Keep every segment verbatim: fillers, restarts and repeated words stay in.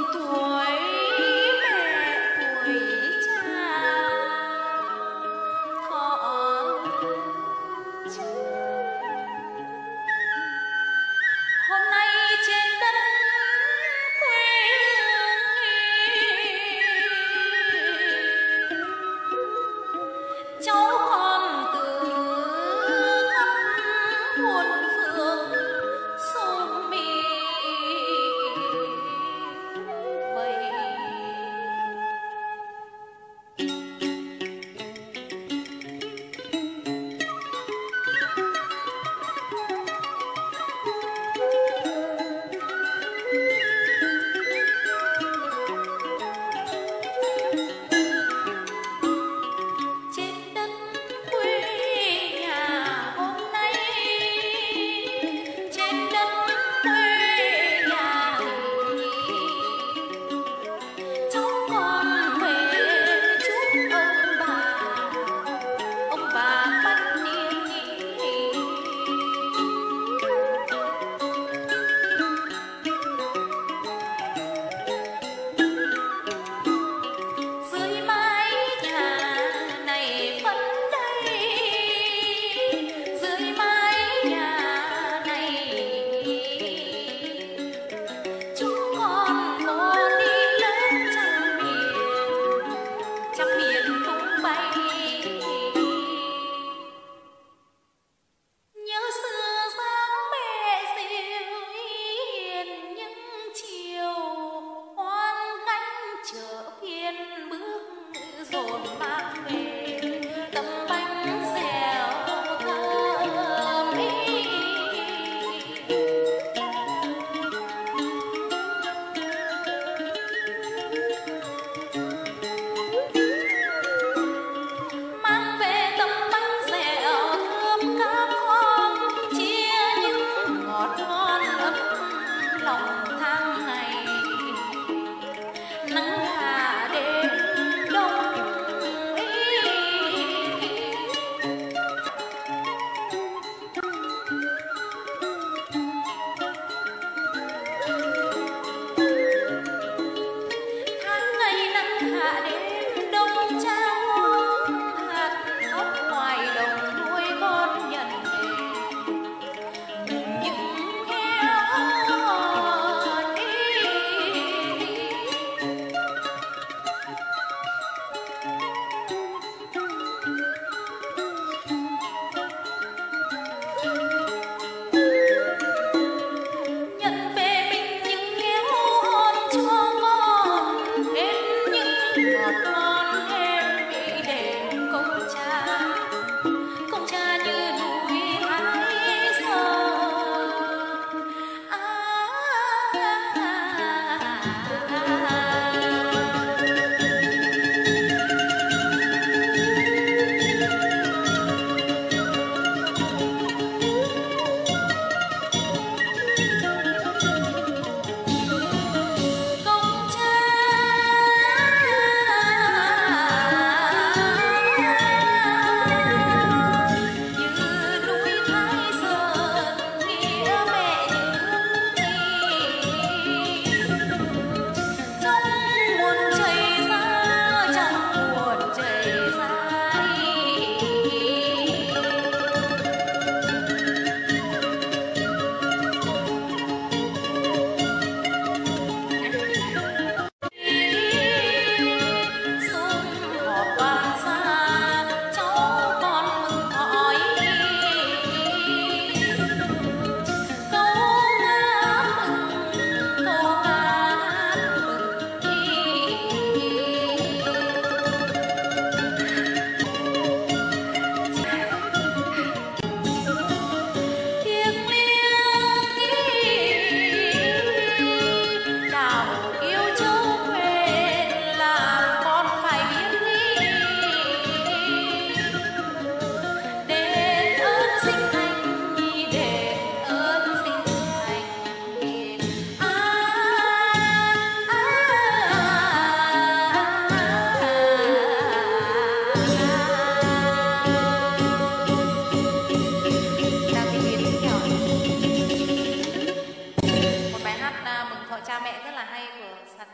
cha mẹ rất là hay của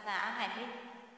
Dạ Hải Linh.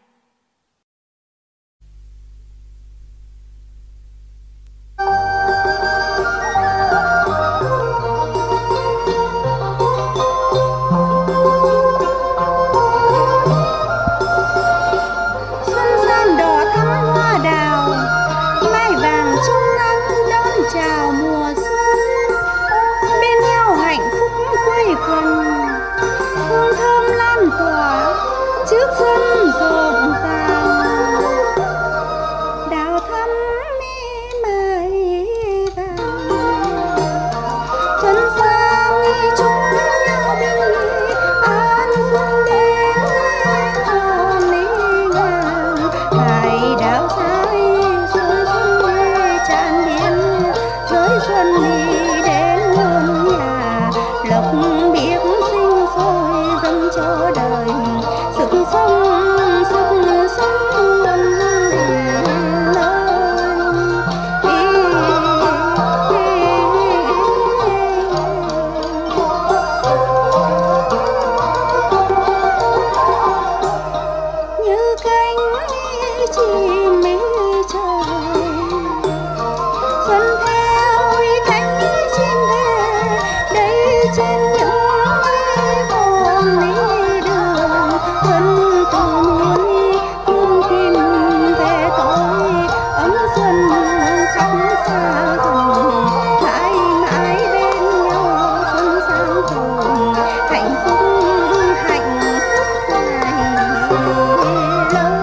Chào mùa xuân bên nhau hạnh phúc quây quần, hương thơm lan tỏa trước sân rộn ràng, đào thắm mi mai vàng, xuân sang chúc nhau bình yên an xuân đến hồn ngang, hải đảo sai xuân xuân tràn biến xuân đi đến muôn nhà, lộc biếc sinh sôi dâng cho đời sức sống sức sống muôn lời. Như cánh chim mây trời xuân trên những con đi đường, xuân từ muôn hương tìm về tôi ấm xuân khắp xa gần, mãi mãi bên nhau xuân sang cùng hạnh phúc hạnh phúc dài lâu.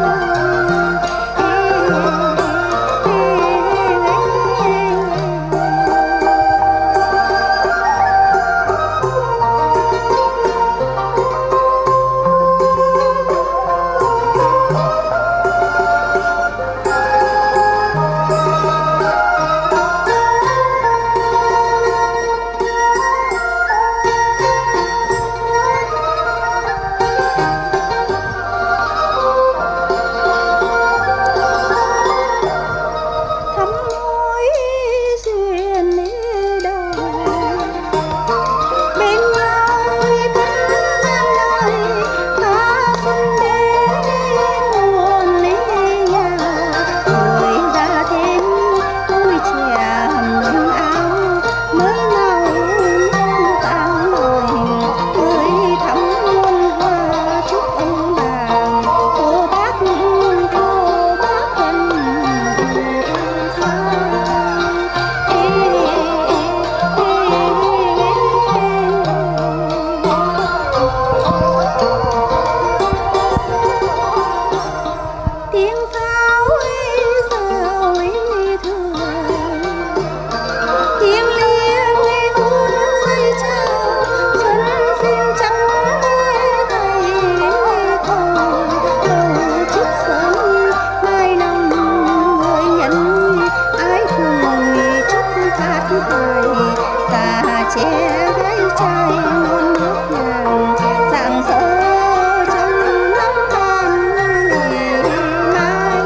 Che gái trai muôn nước nàng rạng rỡ trong nắng ban ngày mai.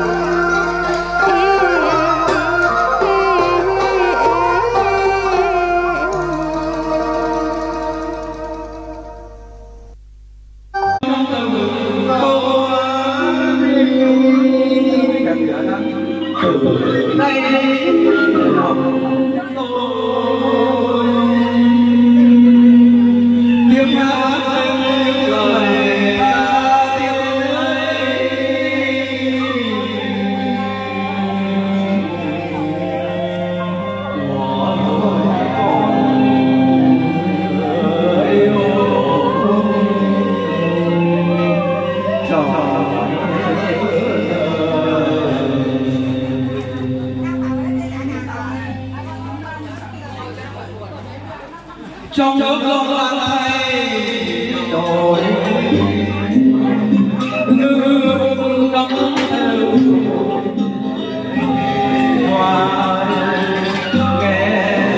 Trong nước long lang thay đổi nước ngắm theo hoa nghe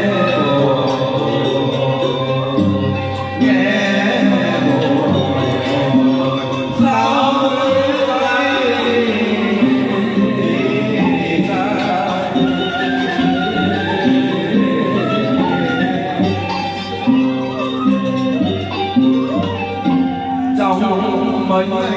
nghe sao mình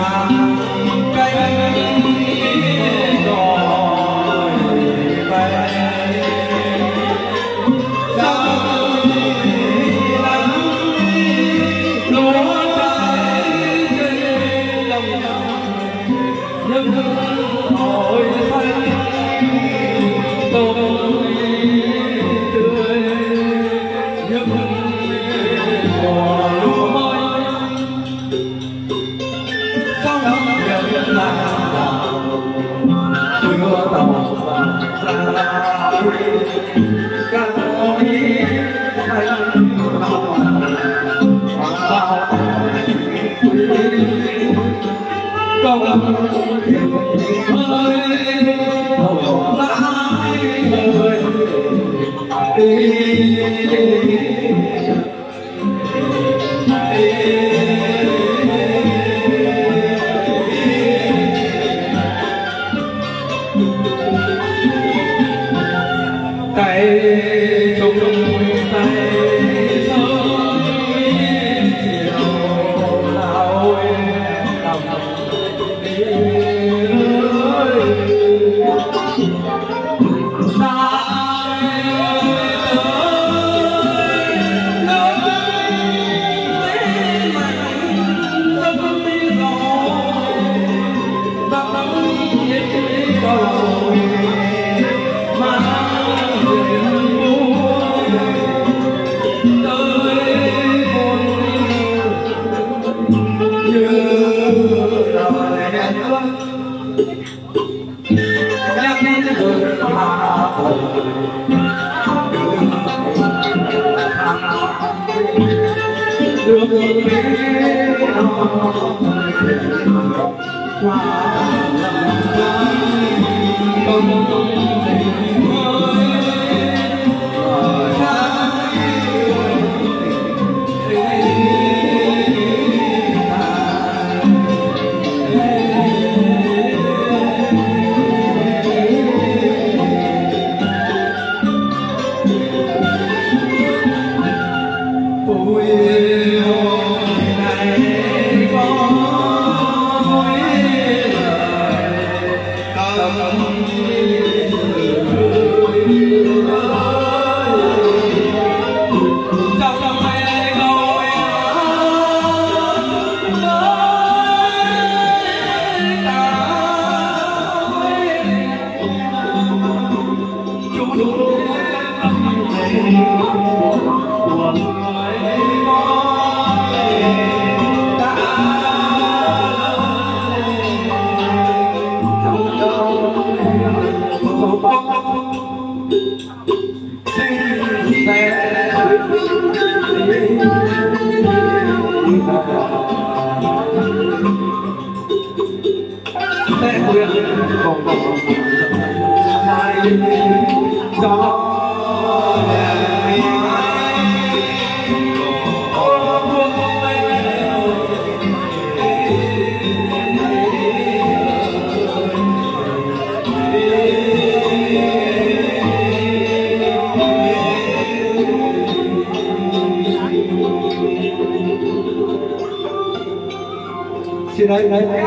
Xin đấy đấy đấy.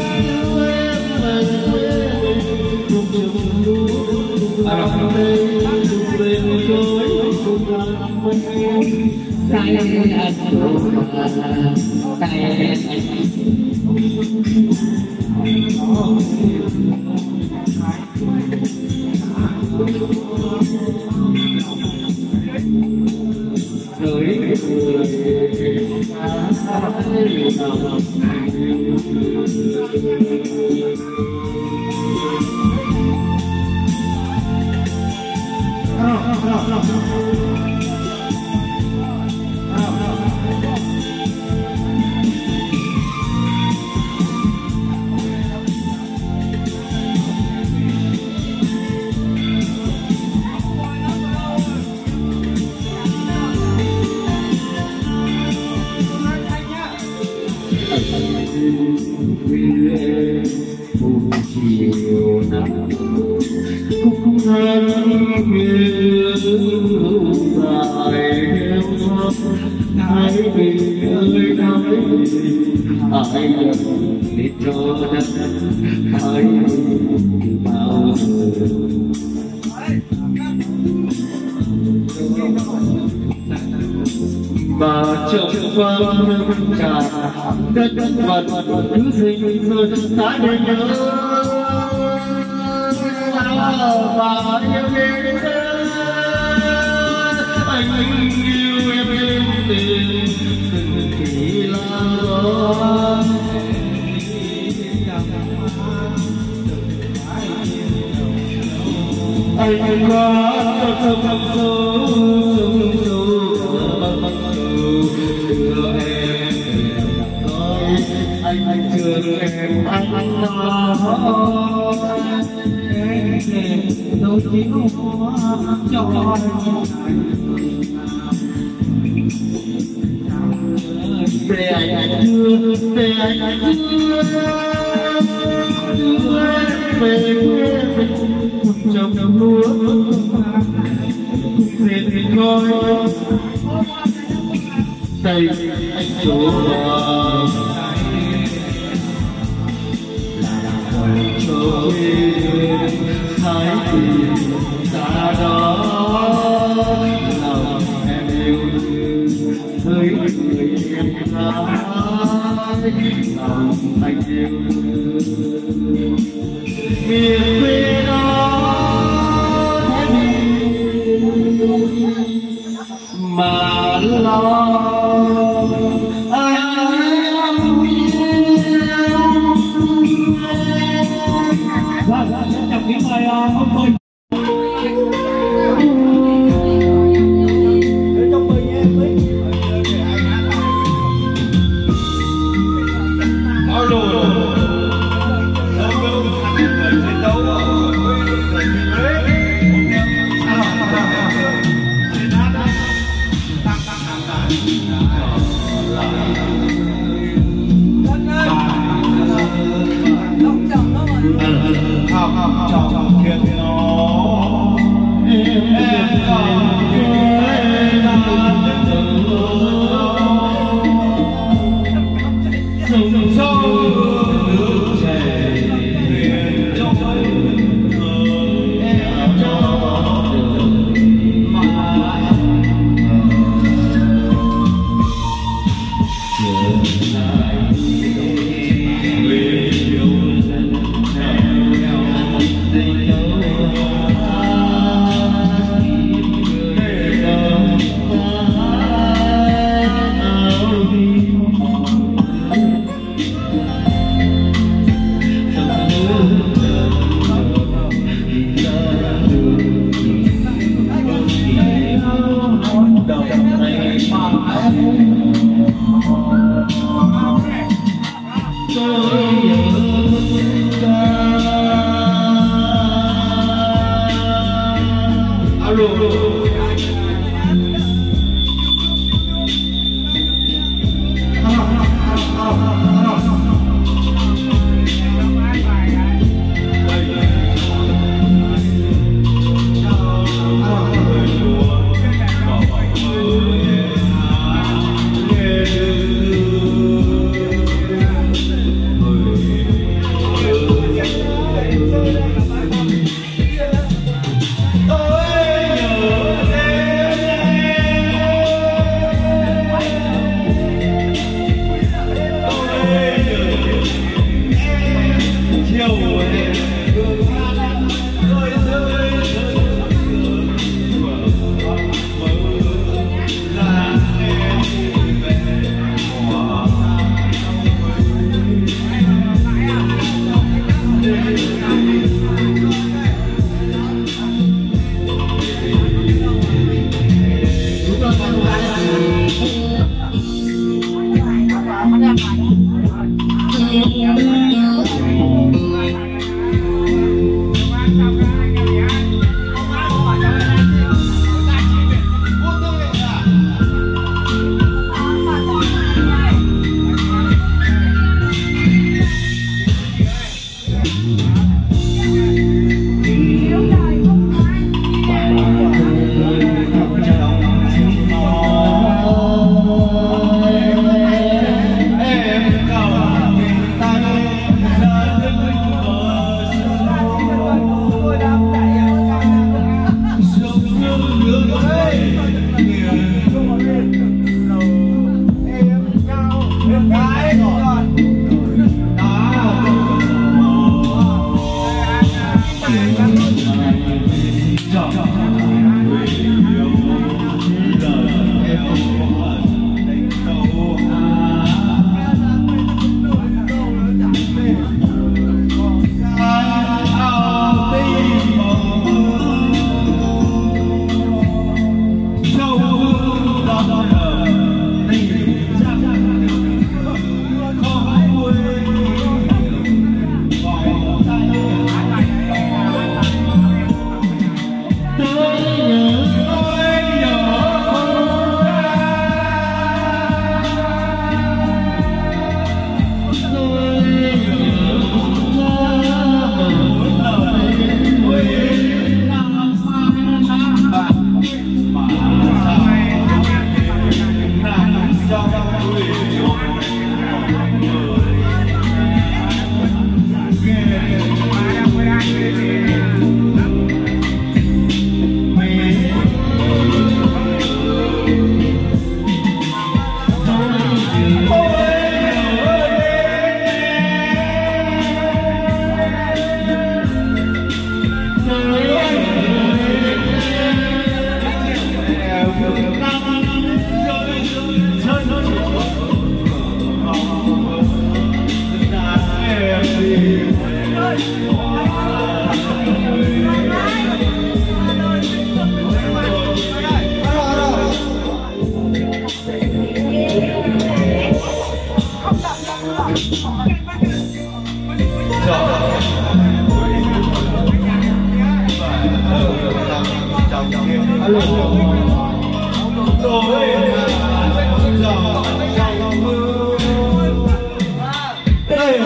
Hãy subscribe cho kênh Ghiền Mì Gõ để không bỏ lỡ những video hấp dẫn. cái anh cái chiều nắng cũng hơn như dài theo gió ai vì ơi nói ai để cho đất ai bao giờ mà trong vang cả đất vật thứ sinh rồi ta để nhớ và yêu em anh yêu em em tình từng kỳ là gió anh quá sâu sâu sâu đưa em nói anh anh thương em anh anh nói em đâu thiếu cho để anh thương để anh thương đưa em về quê mình trong đồng lúa về thì coi đây anh chỗ là cho em thái tìm ta đó lòng em yêu với người em nói lòng anh yêu miền quê đó mà lo trong những bài không thôi trong mười nha trong thiên nó em còn quê ta sông sâu nước chảy thuyền trong thương em cho đường mãi trở lại người yêu ơi nhớ lên rồi giờ trong mưa đây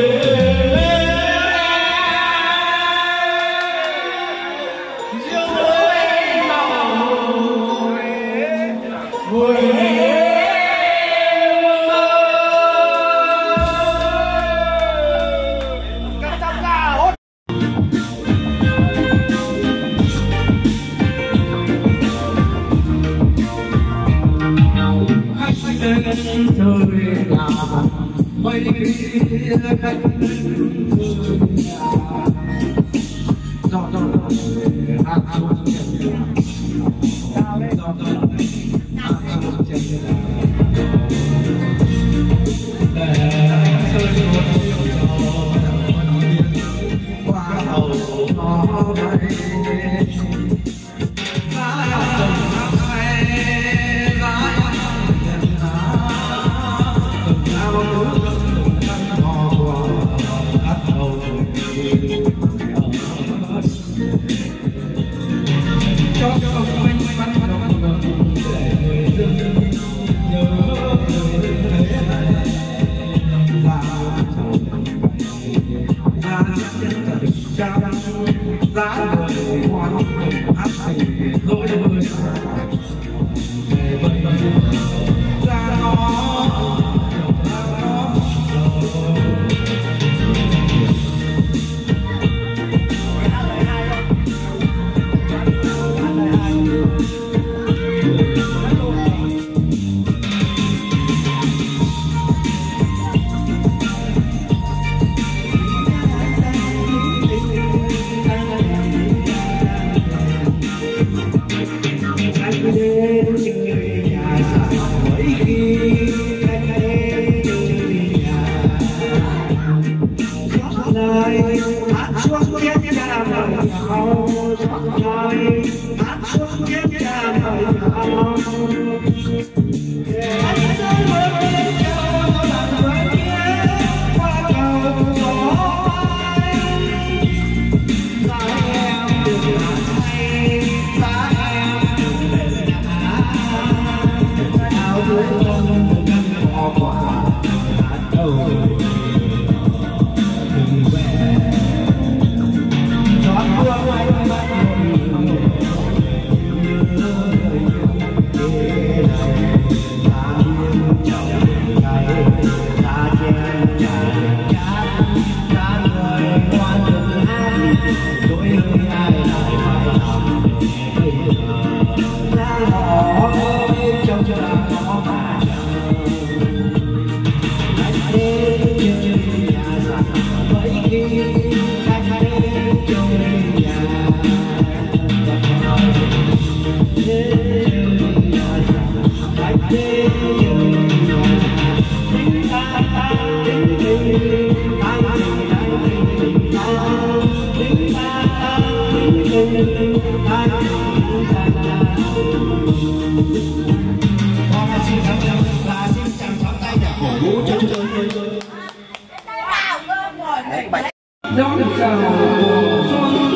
đón chào mùa xuân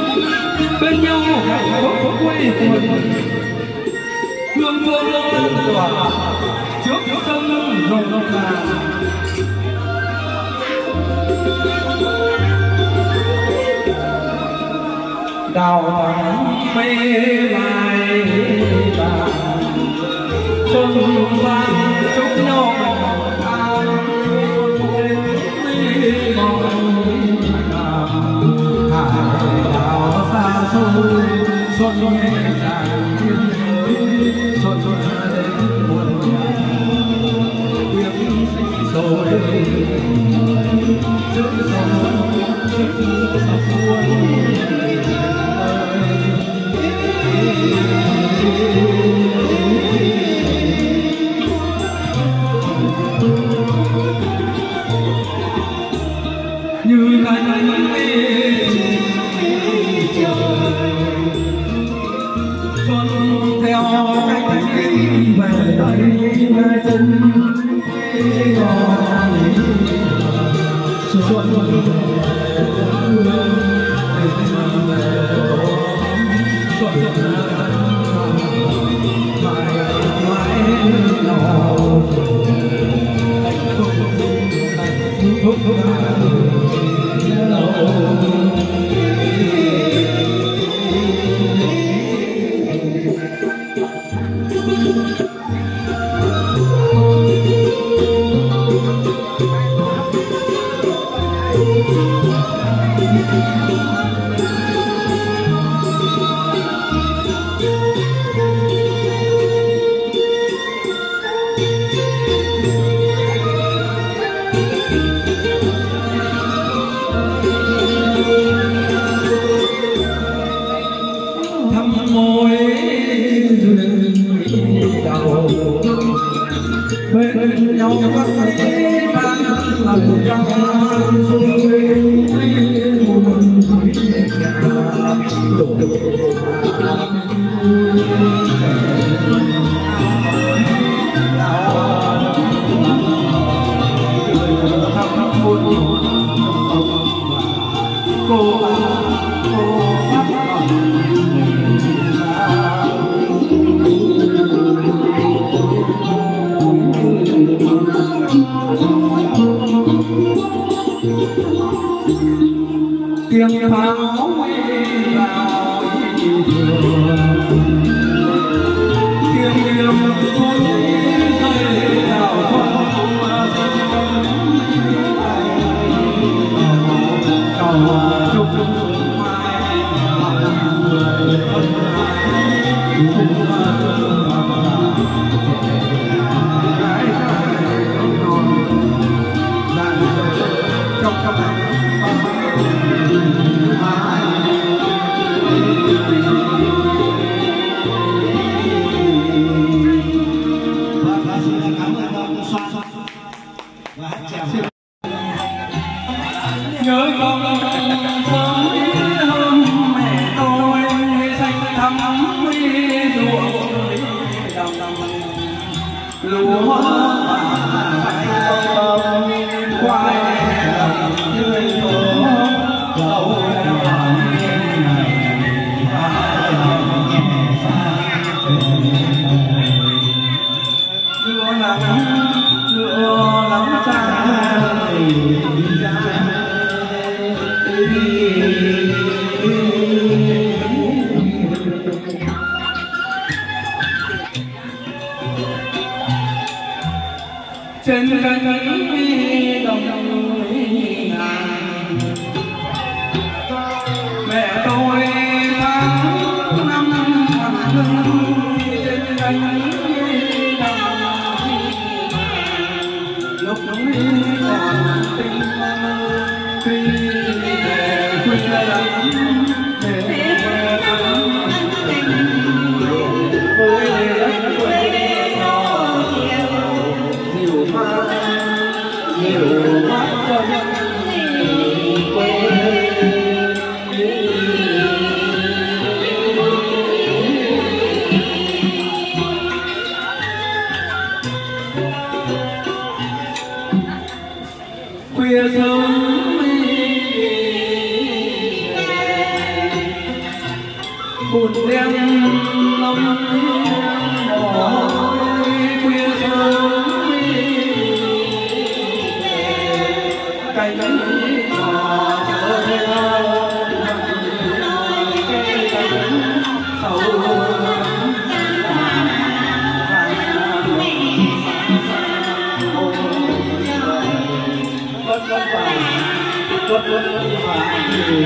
bên nhau hạnh phúc quê quần hương hương lan tỏa trước sân rộn ràng đào mây mai vàng xuân vang chúc nhau an hải đảo xa xôi xuân xuân tràn xuân xuân đến muôn ngàn tiếng sinh sôi trước dòng trước dòng buồn như cánh xuân theo cánh chim về đây chân xuân xuân bên nhau vẫn thấy ban lòng trong dung linh buồn cô tiếng pháo vào tiếng niềm vui rơi vào phong cầu chúc mai người ân ái chung trong trong nhớ con sớm hơn mẹ tôi xanh thắm quy ruộng đồng lúa phải tôm khoai tươi thơm dầu đưa lắm đưa lắm cha trên cánh vi đồng ngàn mẹ tôi tháng năm thằng lưng trên cánh vi đồng lúc núi còn tinh khi về khuya lắm để khuya sớm buồn đêm lòng mỏi khuya sớm cánh cò chờ theo cái cánh sầu bất bất vả bất bất vả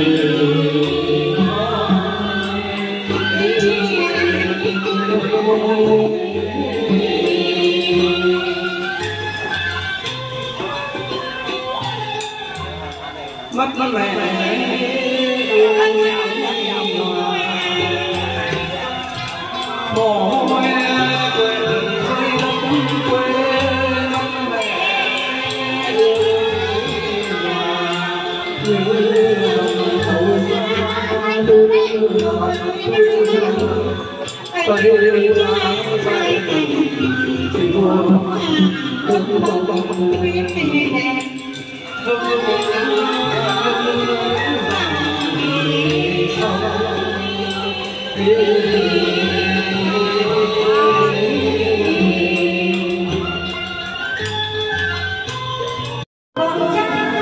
mất mất mẹ bỏ quê quê quê con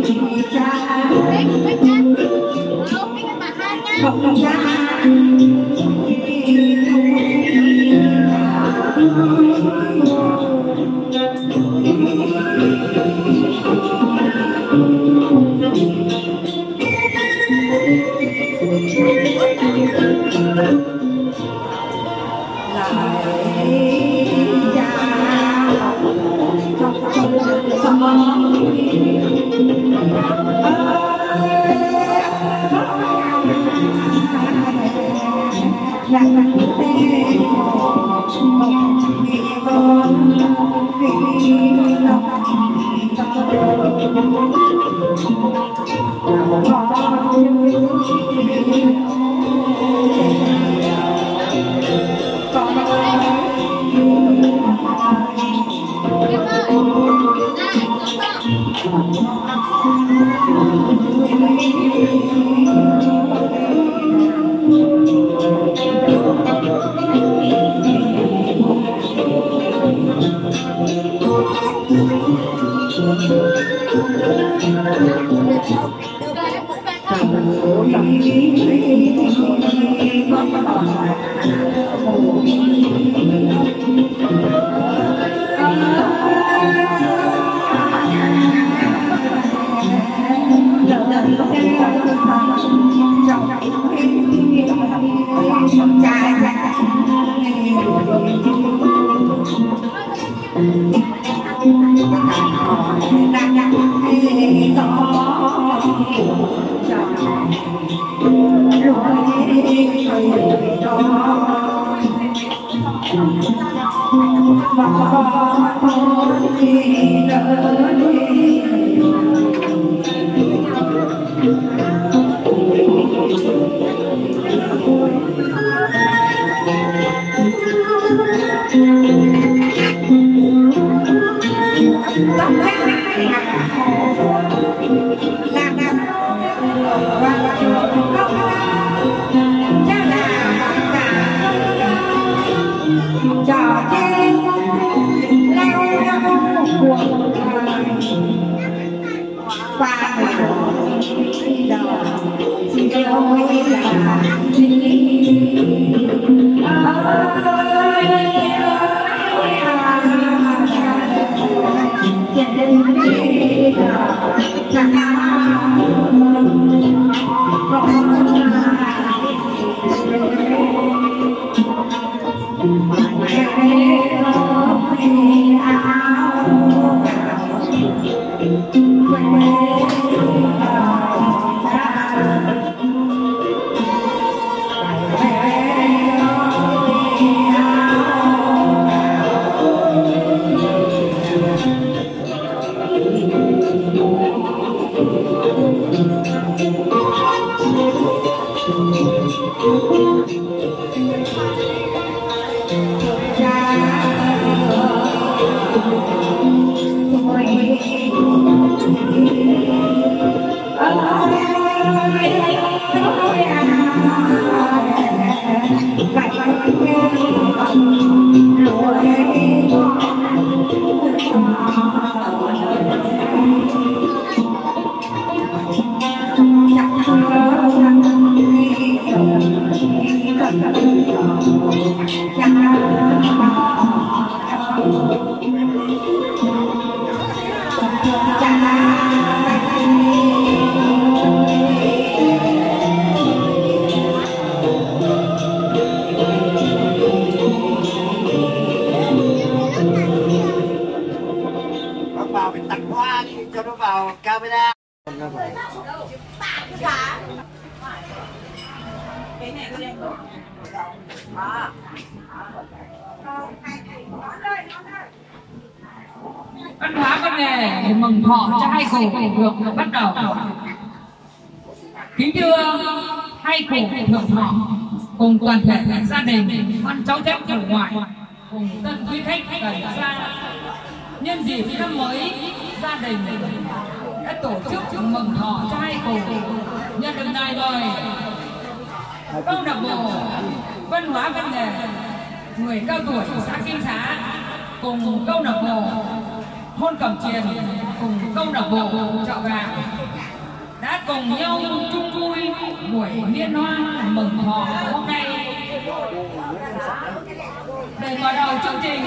Văn hóa văn nghệ mừng thọ cho hai cụ được bắt đầu. Kính thưa hai cụ thượng thọ cùng toàn thể gia đình con cháu thép ở ngoài cùng tân quý khách gần xa, nhân dịp năm mới gia đình đã tổ chức mừng thọ cho hai cụ. Nhân dịp này rồi câu lạc bộ văn hóa văn nghệ người cao tuổi xã Kim Xá cùng câu lạc bộ thôn Cẩm Chiền cùng câu lạc bộ Chợ Vàng đã cùng nhau chung vui buổi liên hoan mừng thọ hôm nay. Để mở đầu chương trình,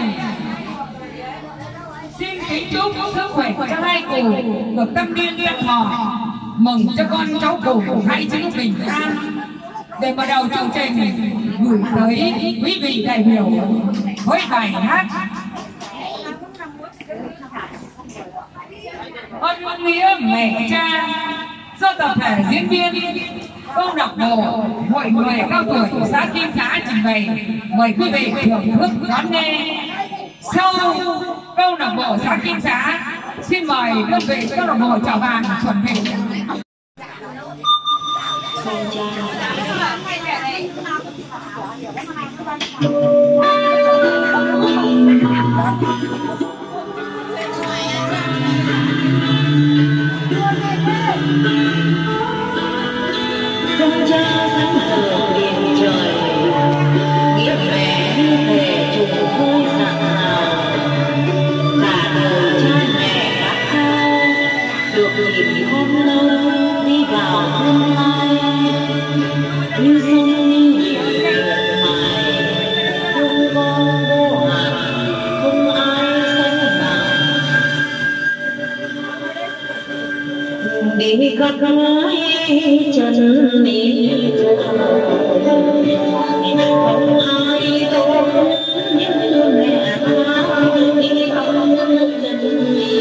xin kính chúc sức khỏe cho hai cụ được tâm niên liên thọ, mừng cho con cháu cụ hãy giữ bình an. Để mở đầu chương trình, gửi tới quý vị đại biểu với bài hát Ơn nghĩa mẹ cha do tập thể diễn viên câu lạc bộ Hội người cao tuổi xã Kim Xã trình bày. Mời quý vị thưởng thức đón nghe. Sau câu lạc bộ xã Kim Xã, xin mời đơn vị câu lạc bộ Chợ Vàng chuẩn bị. Công cha thánh thờ điện trời, nghĩa mẹ như thể trùng vui ngàn hào. Cả đời cha mẹ đã khao, được nhìn hôm lâu đi vào tương lai. Như sông như biển miệt mài, không con vô hạn, không ai sánh bằng. Đi khắp nơi chân lý không ai tốt như mẹ ta đi khắp chân lý.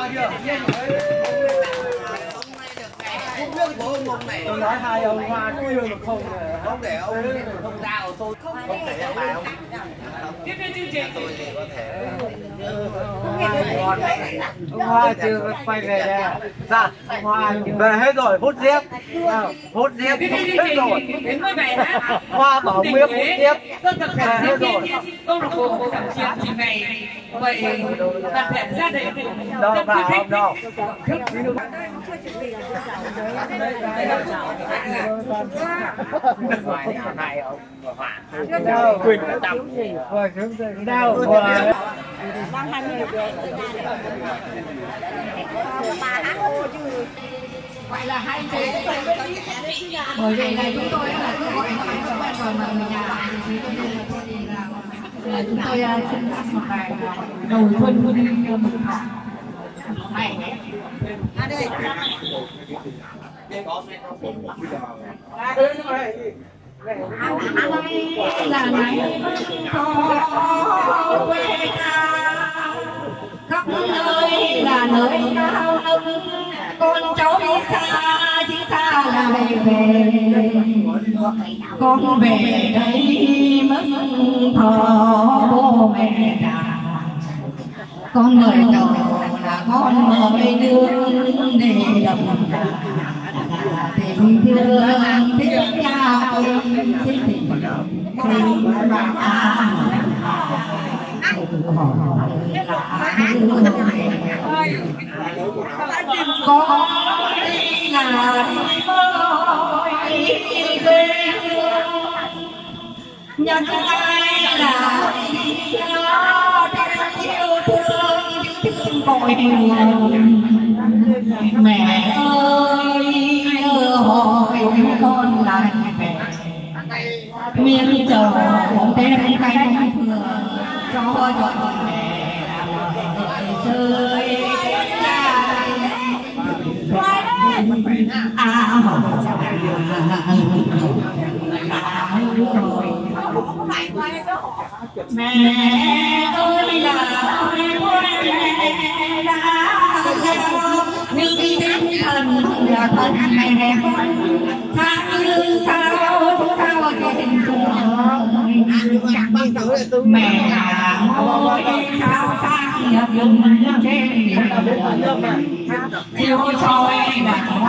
Tôi nói hai ông Hoa cứ yêu được không không để ông không ra của tôi không thể em bài không tiếp theo chương trình tôi thì có thể ông Hoa chưa quay về đây dạ ông Hoa về hết rồi hút diếp hút diếp hết rồi đến với bài hát Hoa bảo miếng hút diếp tôi tập thể hết rồi câu lạc bộ thẩm chiến trình bày vậy tập thể gia đình đâu vào không đâu đâu Quỳnh đã tập rồi chúng đâu đang hai mươi bà hát ô chứ gọi là hai chế bởi vì này chúng tôi là cứ gọi nó quen rồi mà người nhà thì tôi là thôi thì là chúng tôi xin một bài đầu xuân xuân này à đây là ngày có quê cao khắp nơi là nơi cao nâng con cháu đi xa chứ xa là về về con về đây mất thọ bố mẹ già con mời đầu là con mời nương để đồng tình thương thích nhau thích tình tình à có đi là đi về nhân ai là yêu thương thương bội mẹ ơi nhớ hỏi con lại về miếng chờ đem cánh vừa cho cho mẹ rơi à mẹ ơi là mẹ đã nhưng tinh thần là thân mẹ con sao như sao sao tình thương mẹ ơi sao sang nhật dùng trên chiều soi đàn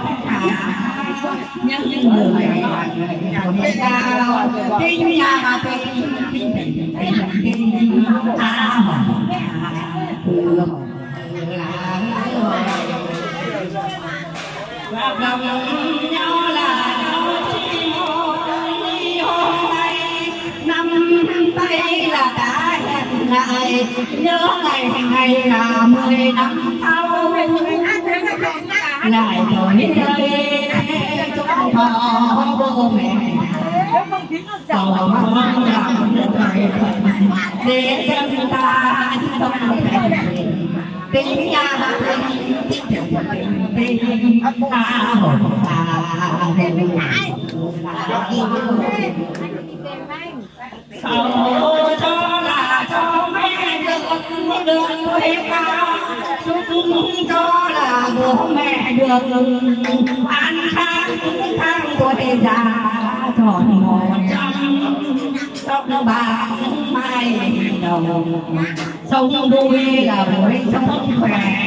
những người cao tình nhà tình tình tình à là lòng nhau là nhau chỉ mỗi hôm nay năm tay là đã hẹn lại nhớ ngày ngày là mười năm sau lại đổi đây chúc thọ bố mẹ giàu mang làm đời để dân ta sống tình nhà tình tình tình à sao cho là cho mẹ được được quê cao chúc cho là bố mẹ được an khang khang tuổi già tròn một trăm tóc bạc mai đầu sống vui là buổi sống khỏe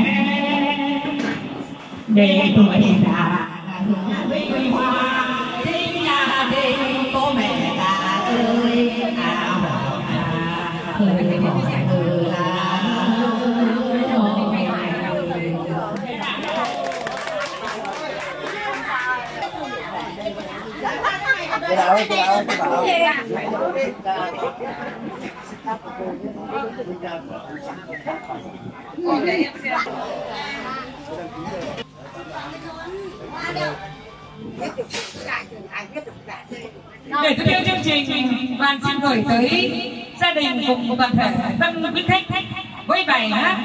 để tuổi già vinh hoa tình nhà tình bố mẹ già ơi à ơi Chị bảo ơi, chị bảo ơi, chị bảo ơi. Để tiếp theo chương trình, Đoàn xin gửi tới gia đình cùng toàn thể tân quý khách với bài hát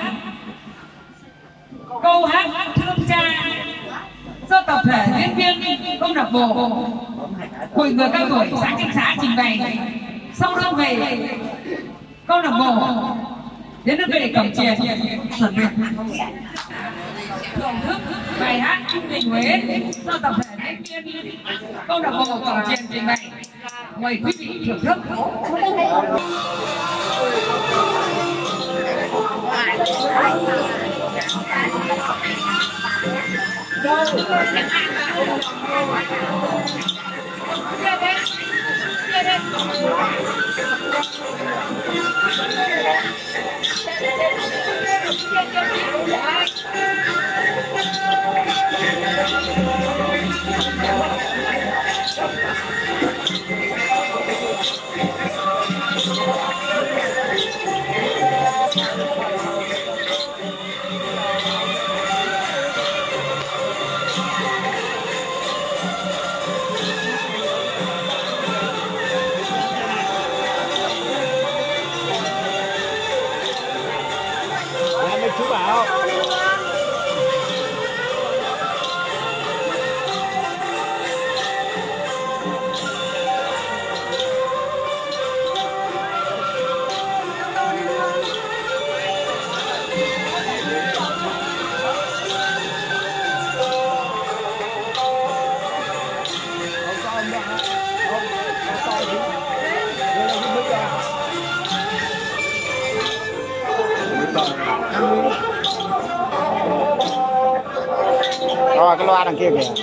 câu hát thương cha do tập thể diễn viên câu lạc bộ hội người cao tuổi xã Kinh Xá trình bày. Sau đó về câu lạc bộ đến nó về cổng chiền chuẩn bị thưởng thức bài hát cung đình Huế do tập thể Thanh Niên câu lạc bộ cổng chiền trình bày. Mời quý vị thưởng thức. Chú Bảo. Rồi cái loa đằng kia kìa.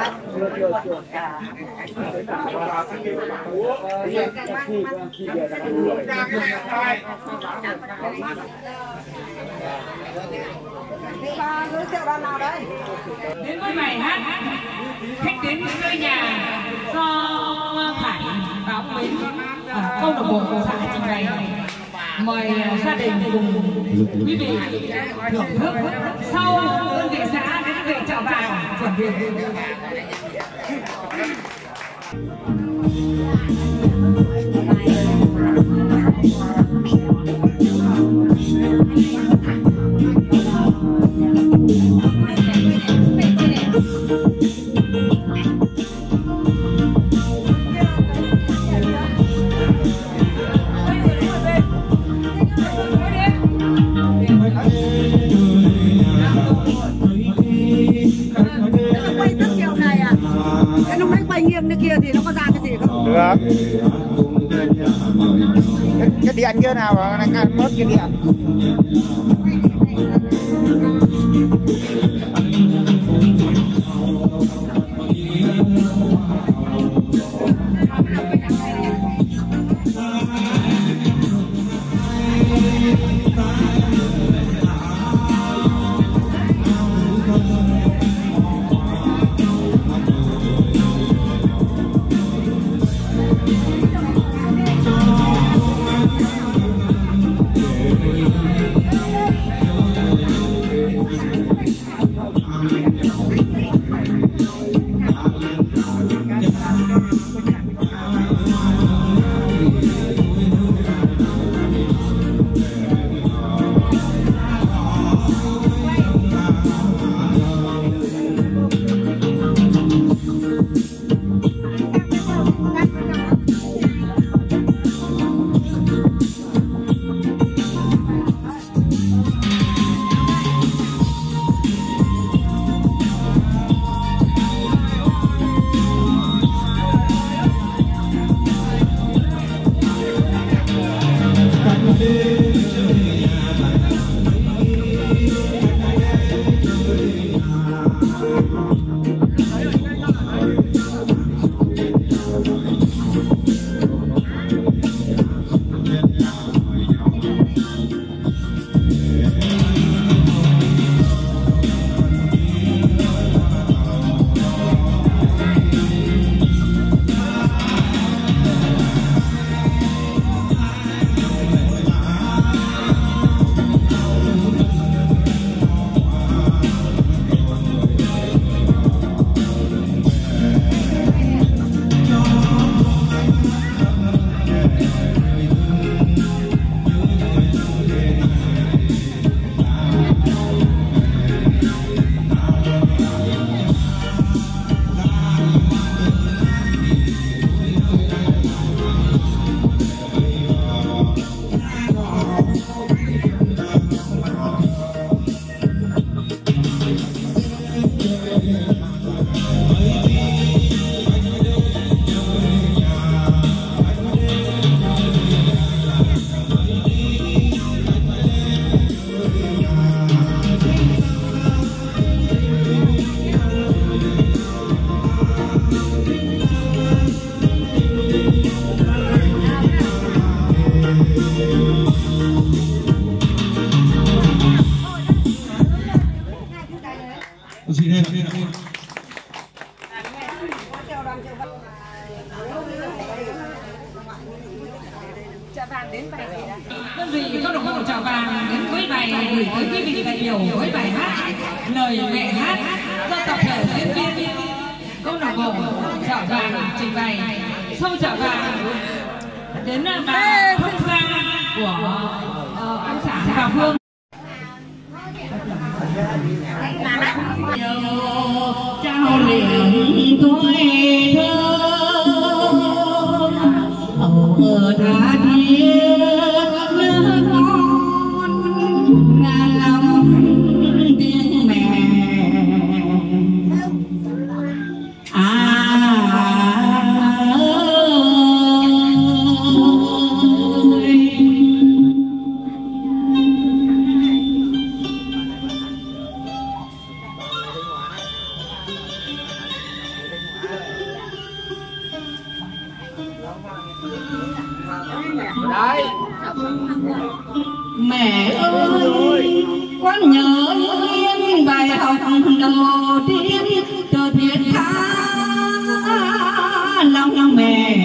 Đến với bài hát khách đến nơi nhà do ông Khải và ông Mến ở câu lạc bộ xã trình bày, mời gia đình cùng quý vị thưởng thức. Sau đơn vị xã đến đơn vị chợ vàng chuẩn bị. Được. Cái, cái điện kia nào mà anh ăn mất cái điện. Đơn vị câu lạc bộ Chợ Vàng đến với bài gửi tới quý vị đại biểu với bài hát Lời Mẹ Hát do tập thể diễn viên câu lạc bộ Chợ Vàng trình bày. Sau Chợ Vàng đến bài thông gia của ông xã Bà Phương. Trao liền tuổi thơ ở tha thiết nước non ngàn lắm tiếng mẹ à Đấy. Mẹ ơi, con nhớ yên bài học đầu tiên từ thiết tha lòng mẹ.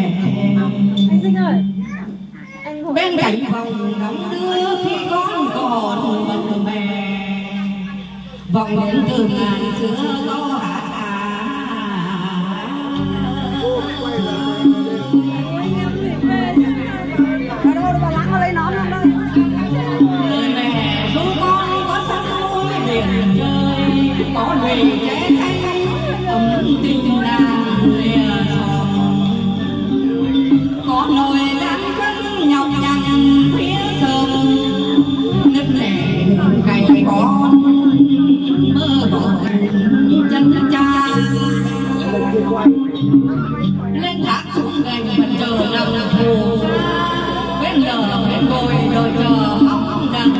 Bên cạnh vòng đóng đưa khi con còn bận bè, vòng đến từ ngàn xưa có hạ. Lời mẹ ru con có sắc núi biển trời, có lùi trẻ thanh ấm tình nàng lìa sòng, có nồi đan cân nhọc nhằn phía sông nứt nẻ cày con mơ hồ chân cha lên thác xuống gành vẫn chờ lòng thù bên lờ bên ngồi đợi chờ hóng đằng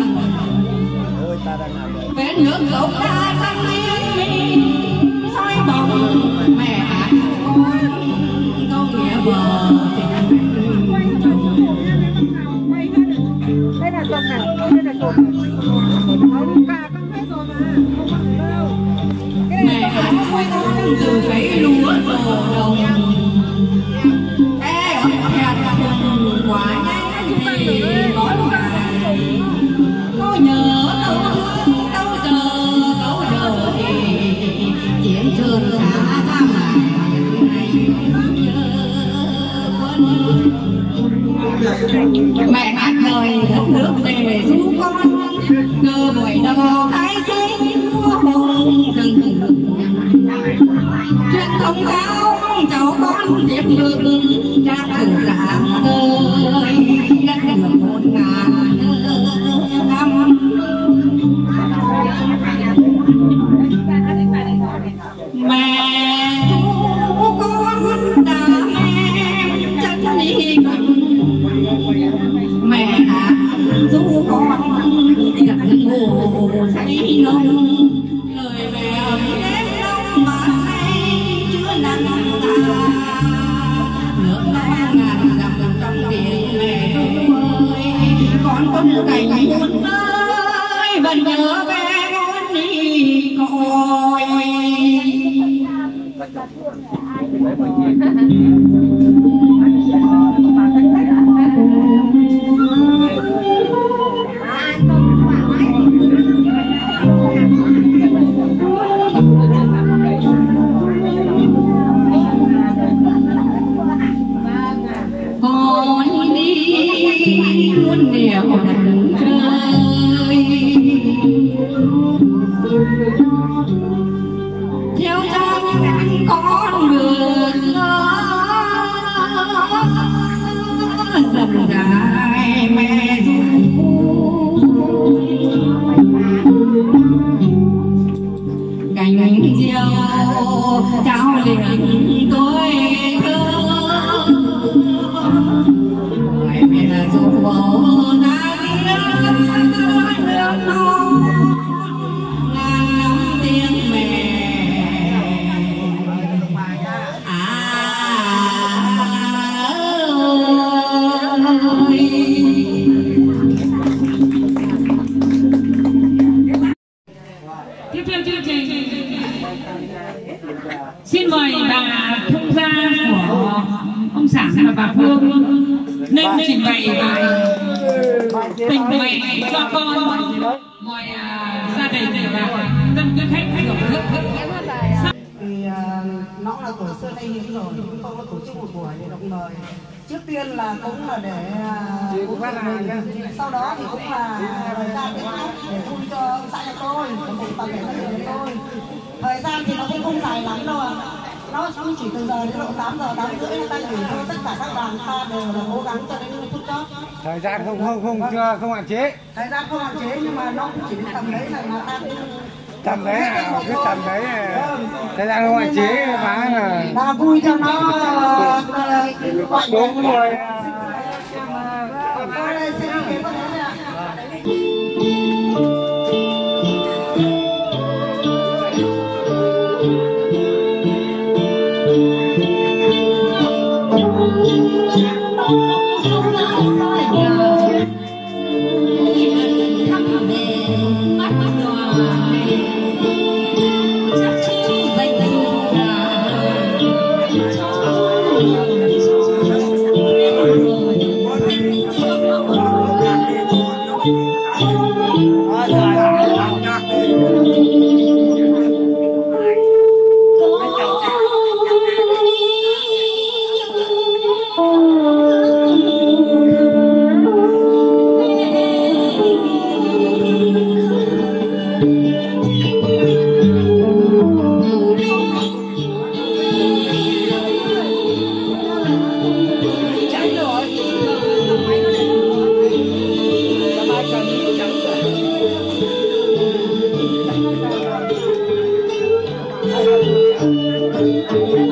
bên nước gốc đa tăng liên soi bóng mẹ hát con câu nghĩa vợ. Đây là sông này, đây là sông này. Ông cả con hết rồi mà. Mẹ hát con từ thấy lúa đổ đồng, bé ở hẹn cùng quả nhanh thì nói hoài. Có nhớ đâu thương đâu chờ đâu giờ thì chiến trường xa tham lại mẹ hát lời đất nước để ru con cơ buổi đầu thái sinh hồng rừng truyền thống cao cháu con tiếp được cha từ làng ơi đất nước một ngàn năm. Mẹ ru con đã em chân đi mẹ hát ru con giận ngủ say nồng lời mẹ ấm đến lòng mà hay chưa nắng ta nước non ngàn dặm trong tiếng mẹ ơi con con cảnh buồn ơi vẫn nhớ bé con đi coi. Con đi muôn điều trời theo chân con đường dần dài mẹ ru cành diêu trao liền tôi thơ mẹ mẹ ru bố nắng nước non ngàn năm tiếng mẹ. Tiếp theo chương trình xin mời bà thông gia của ông Sản và bà Phương nên trình bày bài tình mẹ cho con mọi gia đình và tân quý khách hưởng thức. Thì uh, nó là tuổi xưa nay hiếm rồi, chúng tôi có tổ chức một buổi để động mời. Trước tiên là cũng là để uh, uống rượu mừng, sau đó thì cũng là lời ca tiếng hát để vui cho ông xã nhà tôi, một toàn thể gia đình nhà tôi. Thời gian thì nó cũng không dài lắm đâu ạ. Nó cũng chỉ từ giờ đến độ tám giờ, tám rưỡi nó ta nghỉ thôi. Tất cả các đoàn ta đều là cố gắng cho đến phút chót. Thời gian không không không chưa không hạn chế. Thời gian không hạn chế nhưng mà nó cũng chỉ đến tầm đấy là mà ta tầm đấy là cái tầm đấy thời gian không hạn chế mà là là vui cho nó đúng rồi. Tôi đây xin ý kiến có thế ạ. Thank you.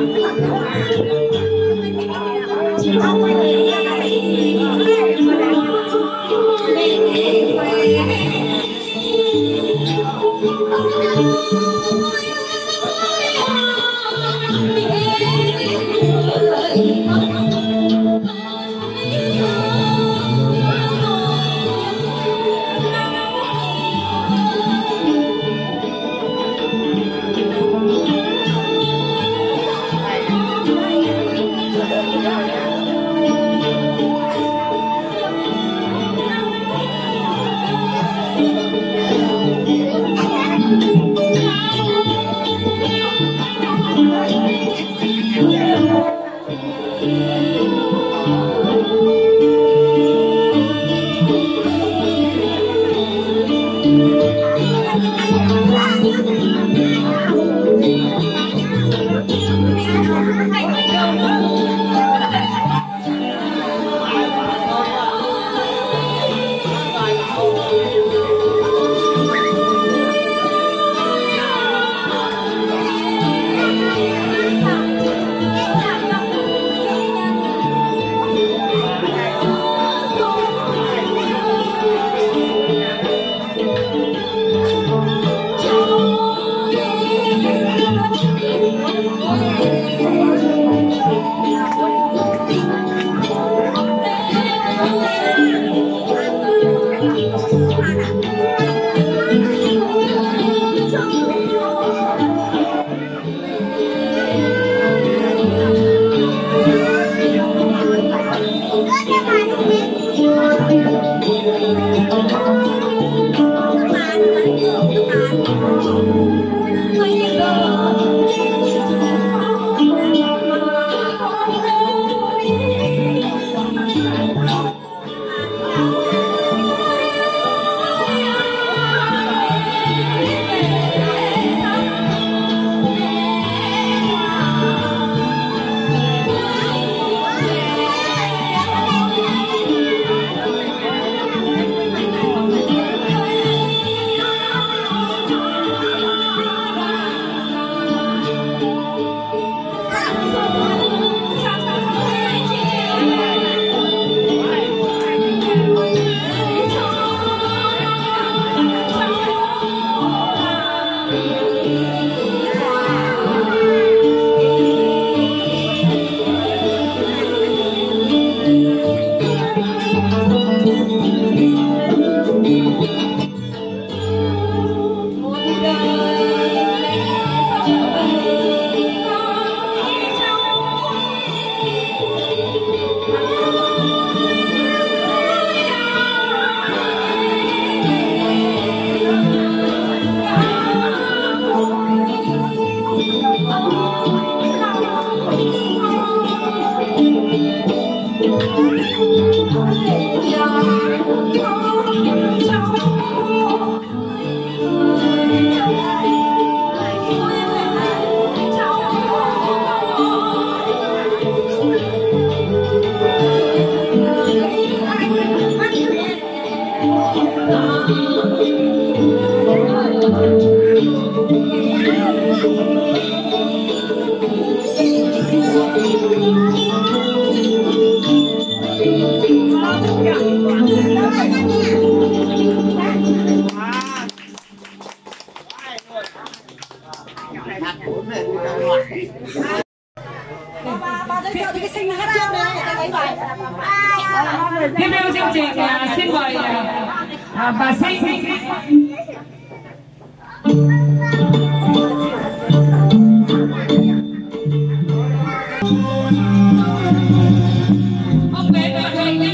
Tiếp theo chương trình uh, xin mời uh, bà Sinh. Ông bé vào đây nhé.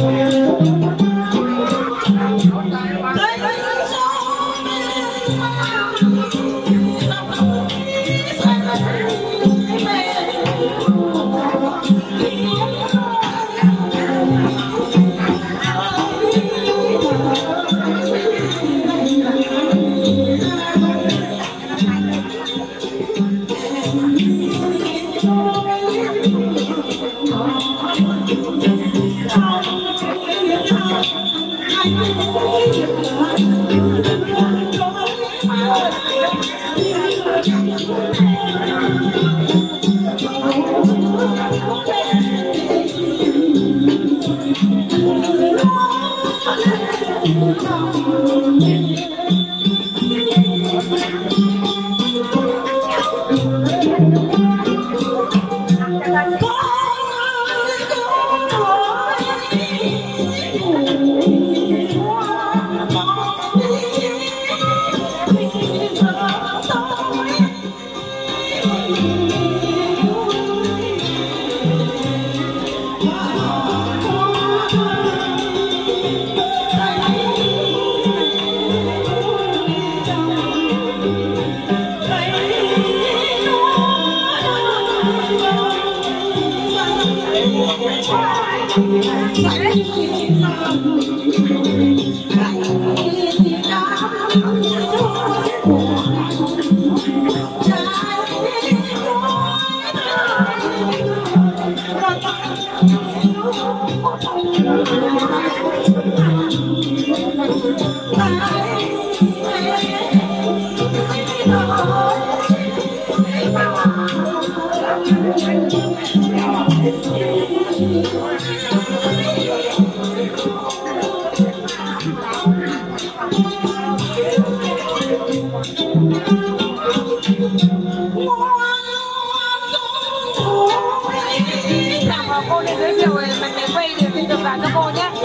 Cô đi giới thiệu mình để quay được được cả cho cô nhé.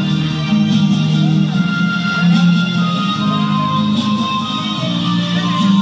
Hãy subscribe cho kênh Ghiền Mì Gõ để không bỏ lỡ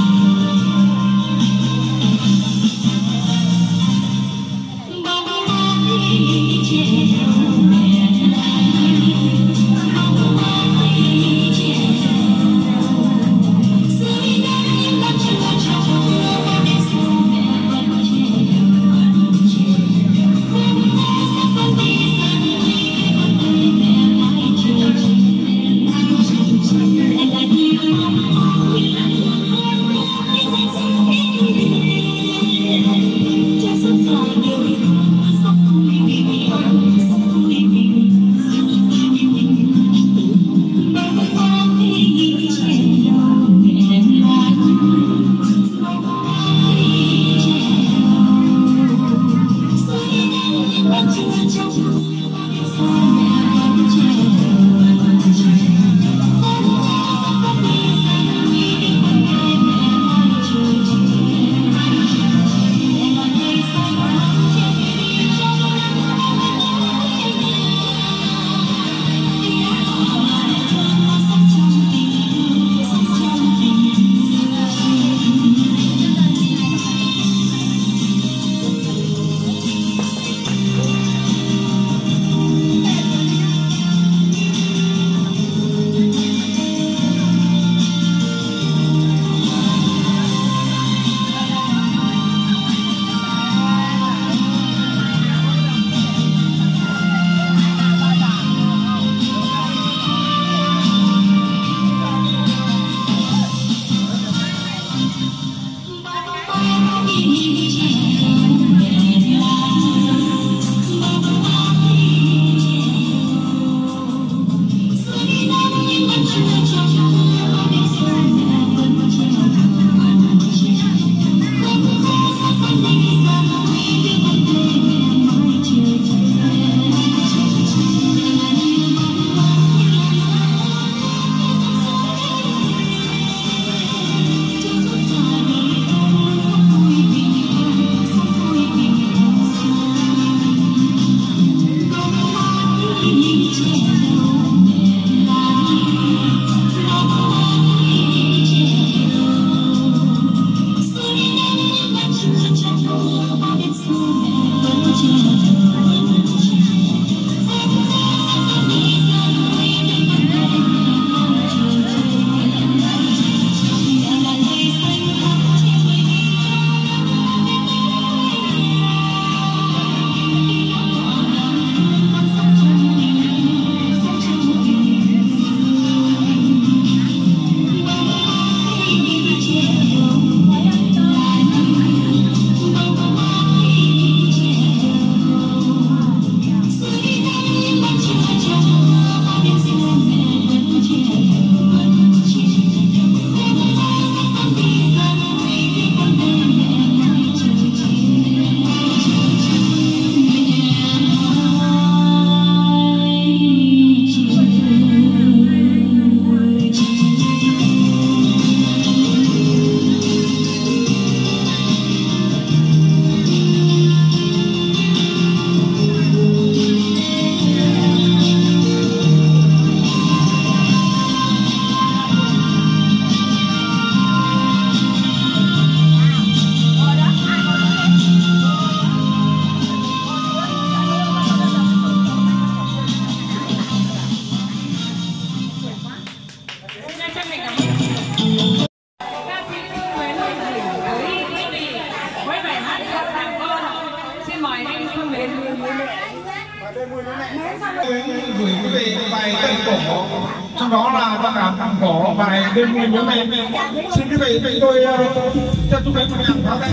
bài tân cổ, trong đó là ta cảm thẳng cổ bài đêm nguyên nhớ em. Xin quý vị vị tôi cho chúng em một nhạc pháo tay.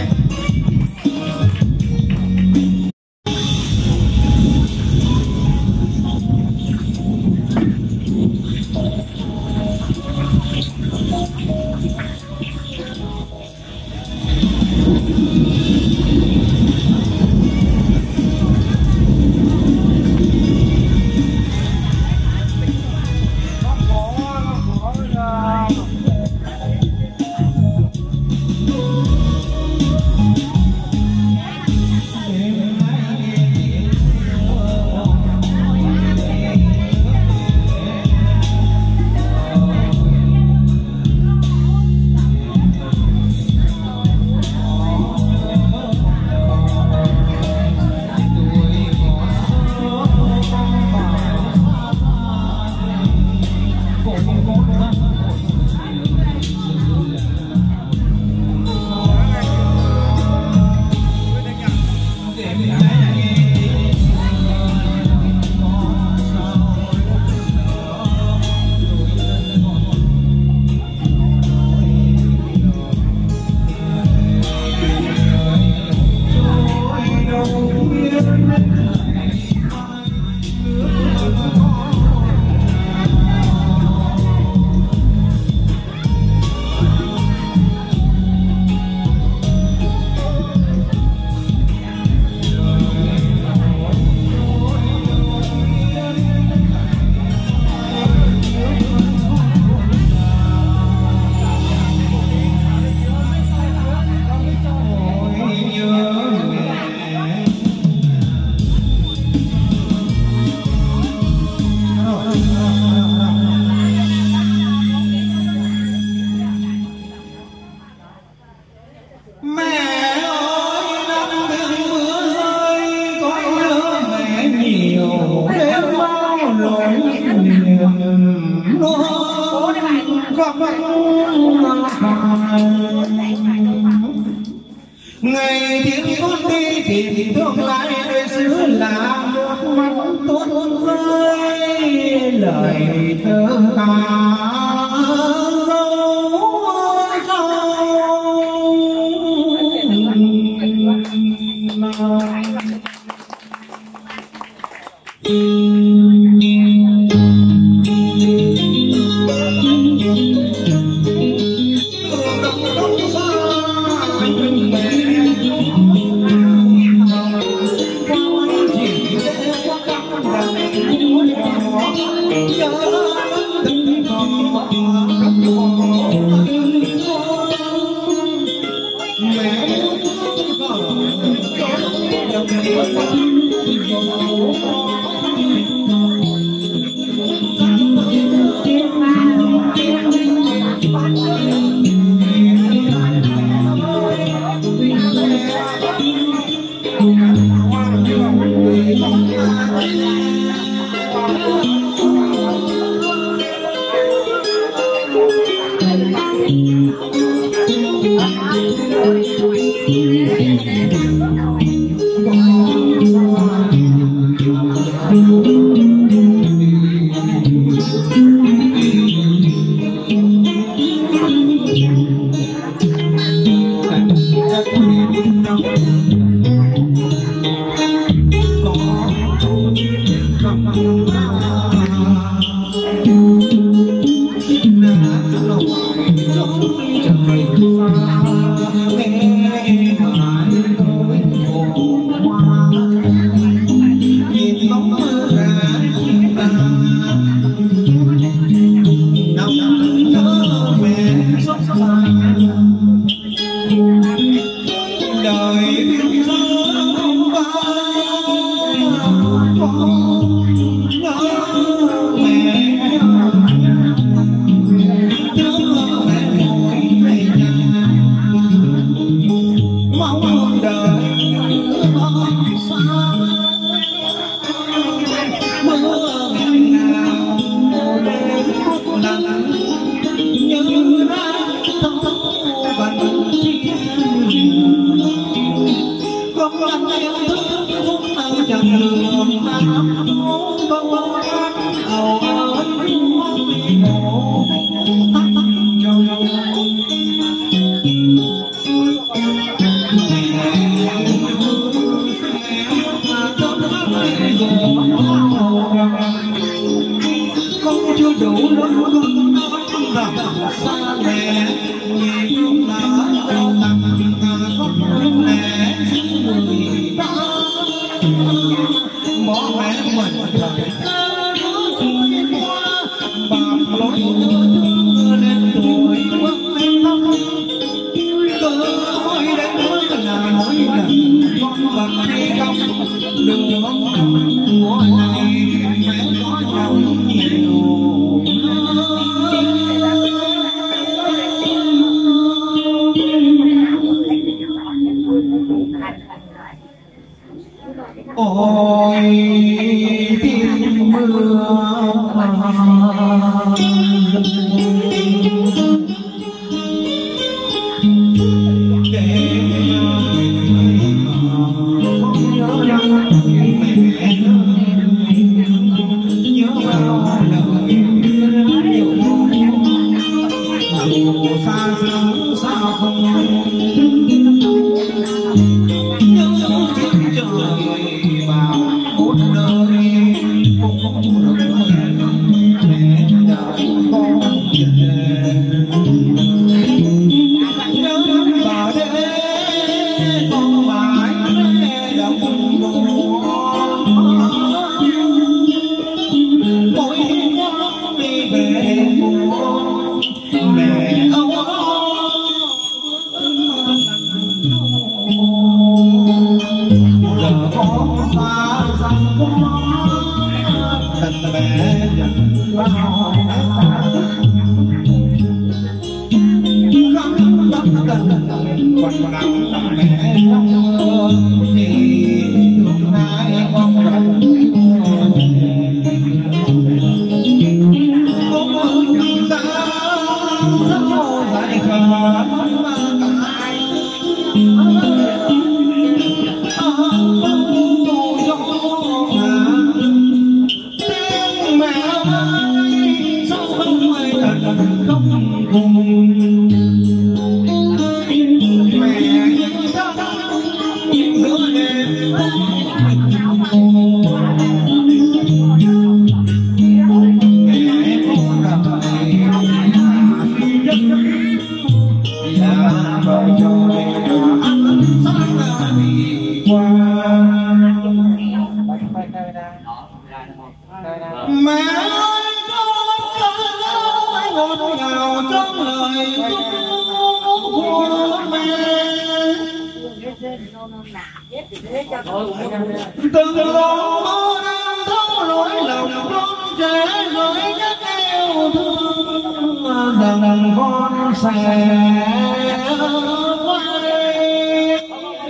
Ngày tiếng con đi tìm tương lai để xứ là một mắt tốt với lời thơ ca chẳng đường nào có xa mẹ nhịp nở đâu tầm khóc lẽ người ta bỏ mẹ mình thời bằng lối lên tuổi quăng lên tóc cơ hội đến với là mỗi lần con bằng hay không đường mỗi ngày mẹ có nhau nhiều ôi tiếng mưa từng lo mơ đang thấu lối lòng con trẻ gửi nhắc yêu thương rằng con sẽ qua đây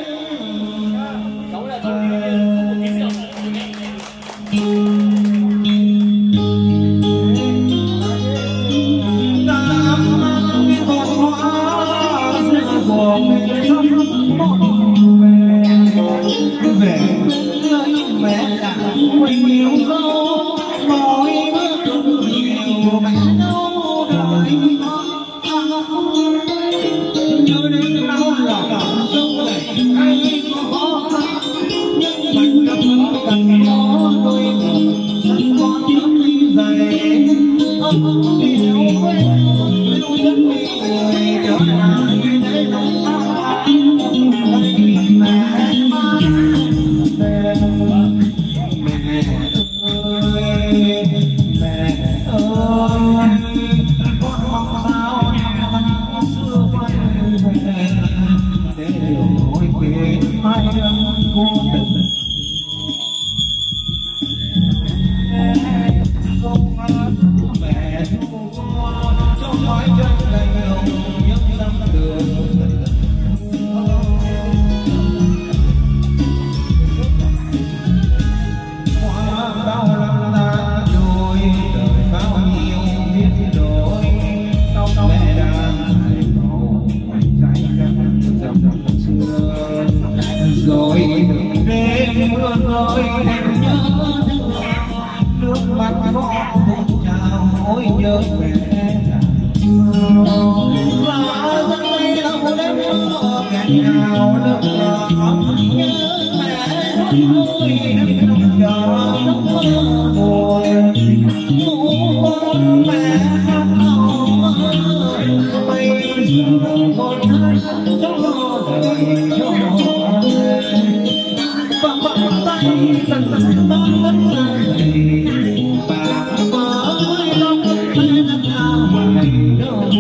mẹ đã nhiều lâu mỗi bước đường nhiều mẹ đâu đời nhớ đến đau lòng sâu lệ hay có nhưng mình không cần có đôi sẵn con trước khi dậy điều quên lưu dân đi người trở lại để lòng ta mẹ rồi đêm mưa rơi đêm nhớ nước mắt có một trào ôi nhớ mẹ và rơi đâu đêm mưa ngày nào nước ngọt nhớ mẹ ôi em chờ giấc mơ buồn ngủ con mẹ khóc một thân cho đời cho bằng bằng tay tận tận đón đất này và với lòng tay đất nào mà đâu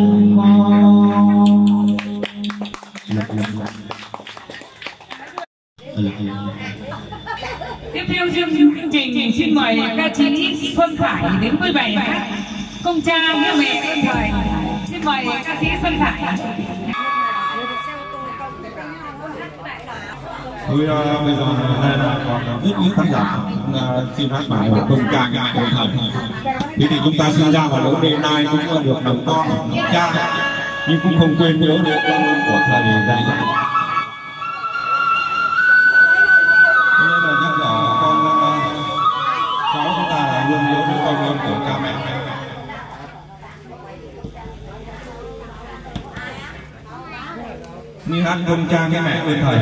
tiếp theo chương trình xin mời ca sĩ Xuân Khải đến với bài hát Công cha nghĩa mẹ ơn trời. Xin mời ca sĩ Xuân Khải. Tôi uh, bây giờ đây là còn rất nhiều khán giả uh, xin hát bài của Công cha nghĩa mẹ ơn trời. Thế thì chúng ta sinh ra vào lúc đêm nay cũng được đồng con cha, nhưng cũng không quên nhớ đến công ơn của thời dạy dỗ. Nên là nhắc nhở con cháu chúng ta là luôn nhớ đến công ơn của cha mẹ. Như hát Công cha nghĩa mẹ ơn trời.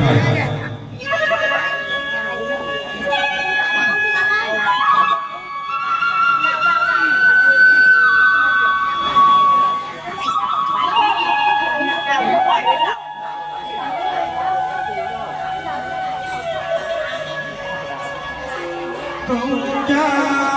Công cha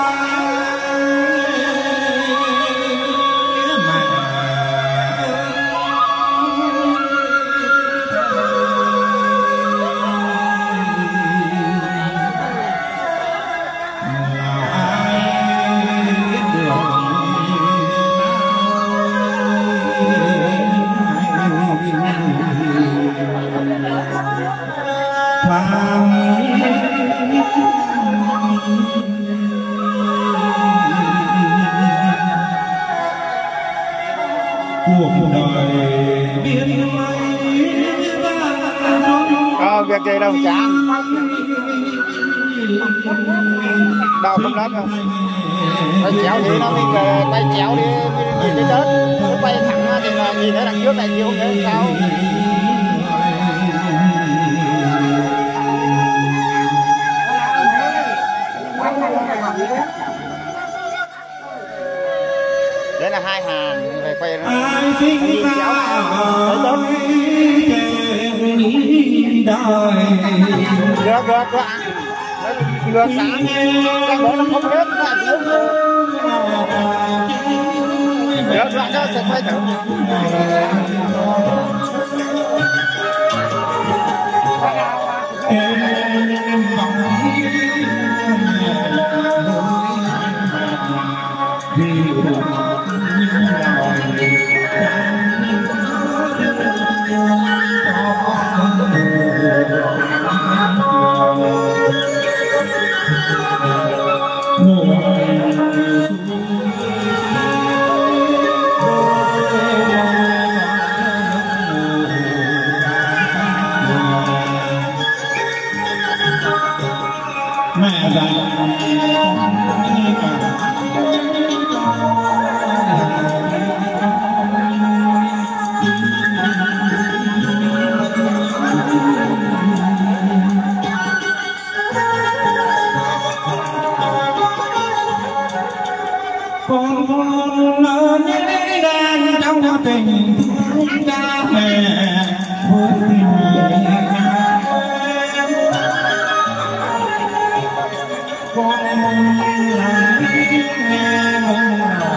cuộc đời biết mấy ờ việc gì đâu chán đâu không lắm đâu phải chéo thì nó mình quay chéo đi nhìn cái tết nó quay thẳng thì là nhìn thấy đằng trước này chiều không thấy sao đấy là hai hàng phải quay nó nhìn chéo lại được được được ngược sáng cái đó nó không hết lại xuống được được cho sẽ quay thử mẹ dạy con con lớn nhớ đang trong tình cha mẹ với tình con là nghe mong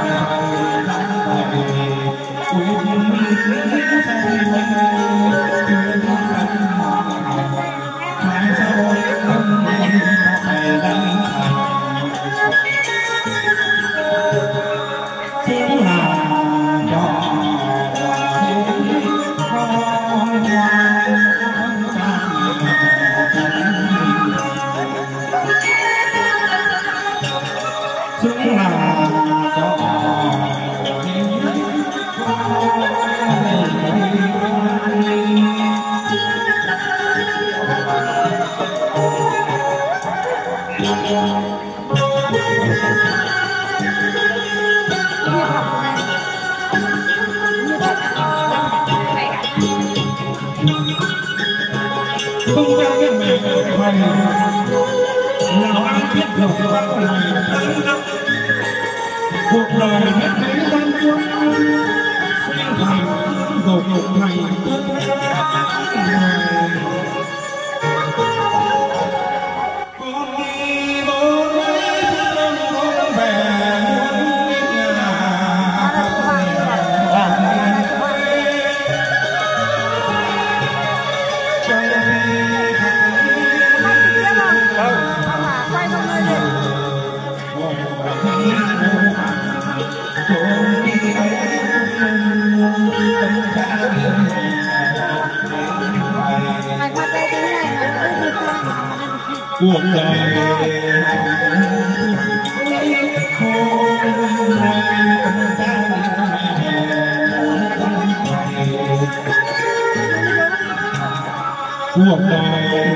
Công cha nghĩa mẹ thầy nào ai biết được các lời tháng năm cuộc đời biết mấy gian quân sinh thành rồi cuộc đời cuộc đời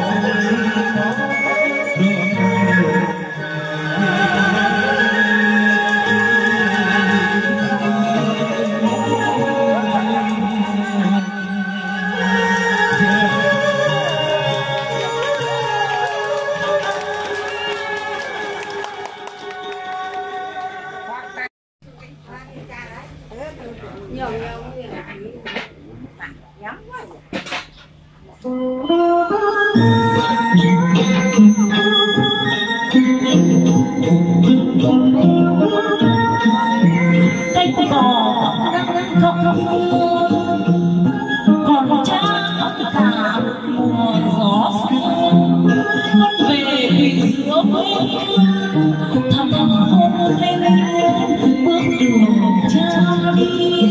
còn cha cả mùa gió con về vì giữa thầm hôn lên bước đường cha đi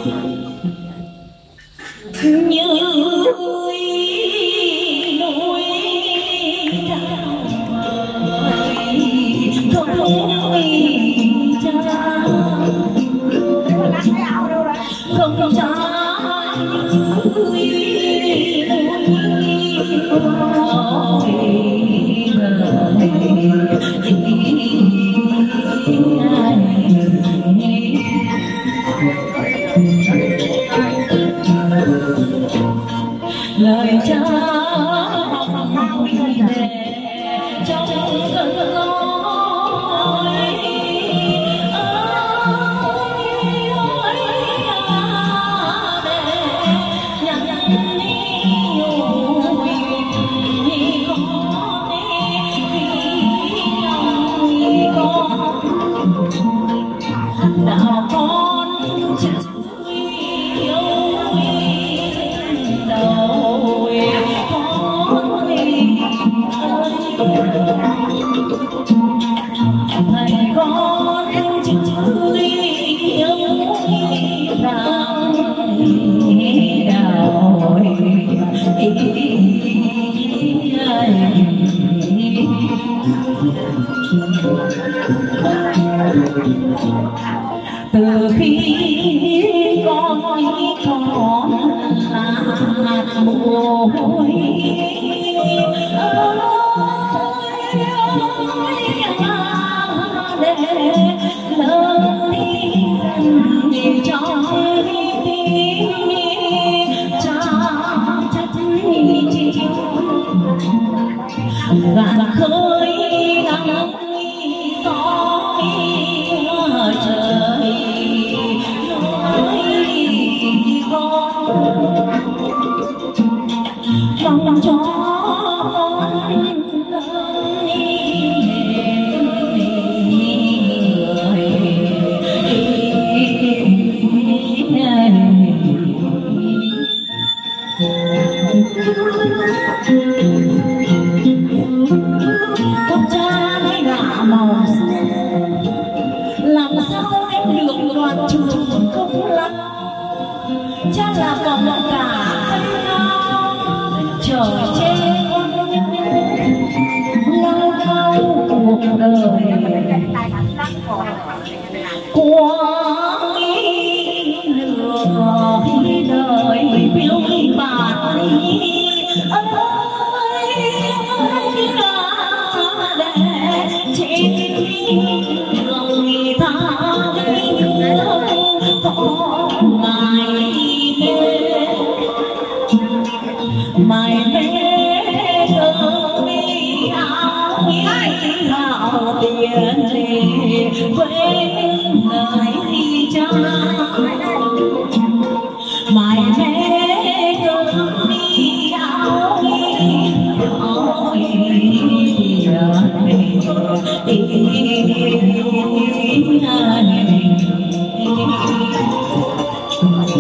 như núi núi đào không cha không cha lời cha trong cơn lối đạo con yêu đầu con thầy con chữ yêu rằng đạo từ khi con còn là mồ hôi để lớn đi trong tim cha trách chiều và khơi nắng gió trời mong cho con cha mới đã màu làm sao em được đoàn trường công lắm cha là còn một cả trời trên lao lao cuộc đời qua lửa đời phiêu bạt ơi để trên người ta có mài mê mài mê cơ đi áo hào tiền quên lời cha mài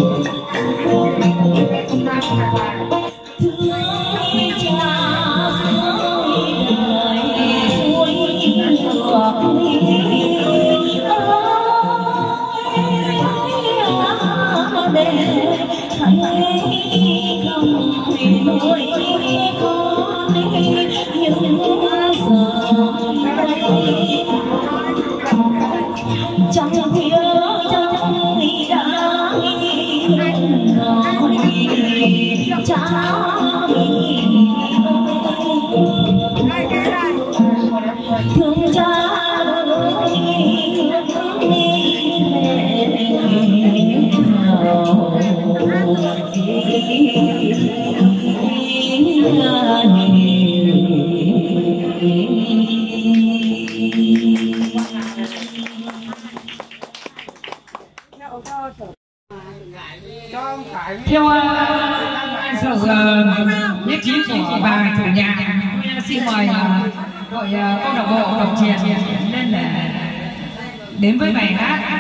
Theo sự nhất trí của bà chủ nhà, tôi xin mời đội câu lạc bộ Cổng Chiền lên để đến với bài hát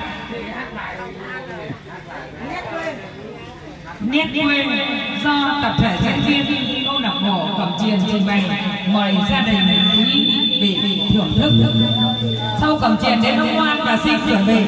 Nét quê do tập thể diễn viên câu lạc bộ Cổng Chiền trình bày. Mời gia đình quý vị thưởng thức. Sau Cổng Chiền đến ông ngoan và xin chuẩn bị.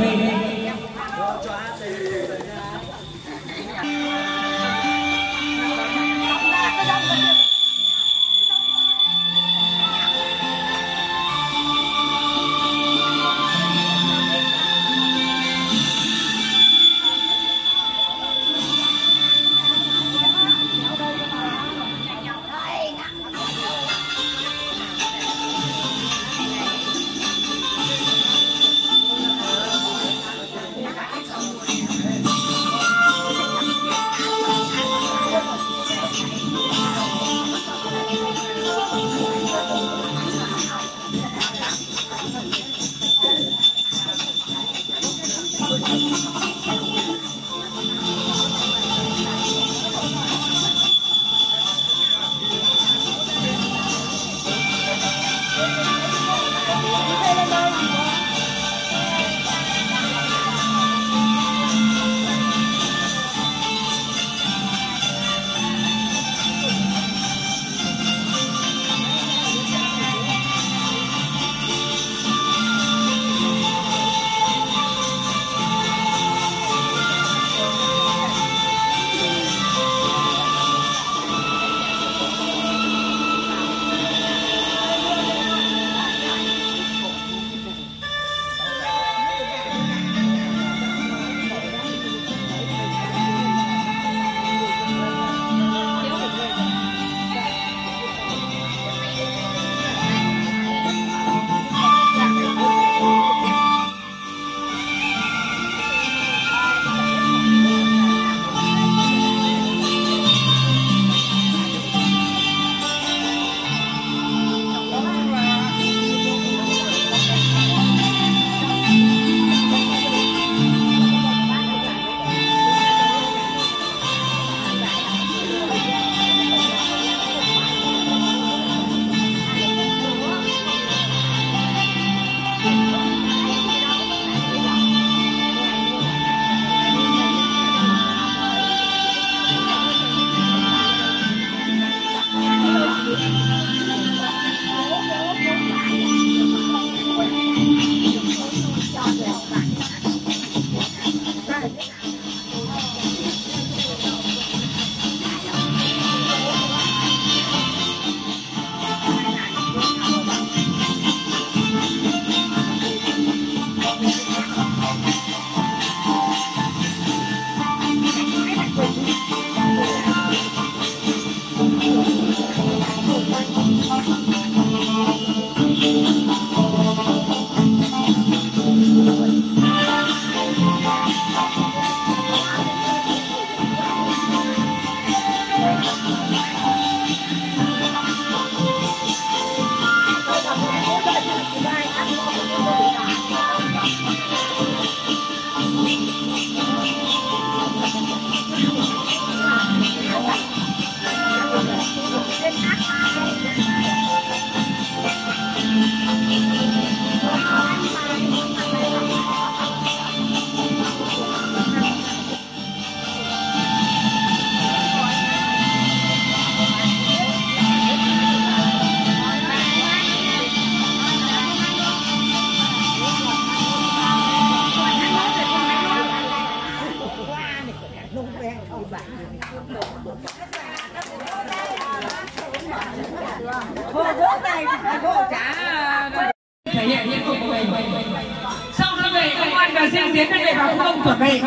thể hiện những của mình. Sau đó về công an và diễn tiến về vào không chuẩn bị.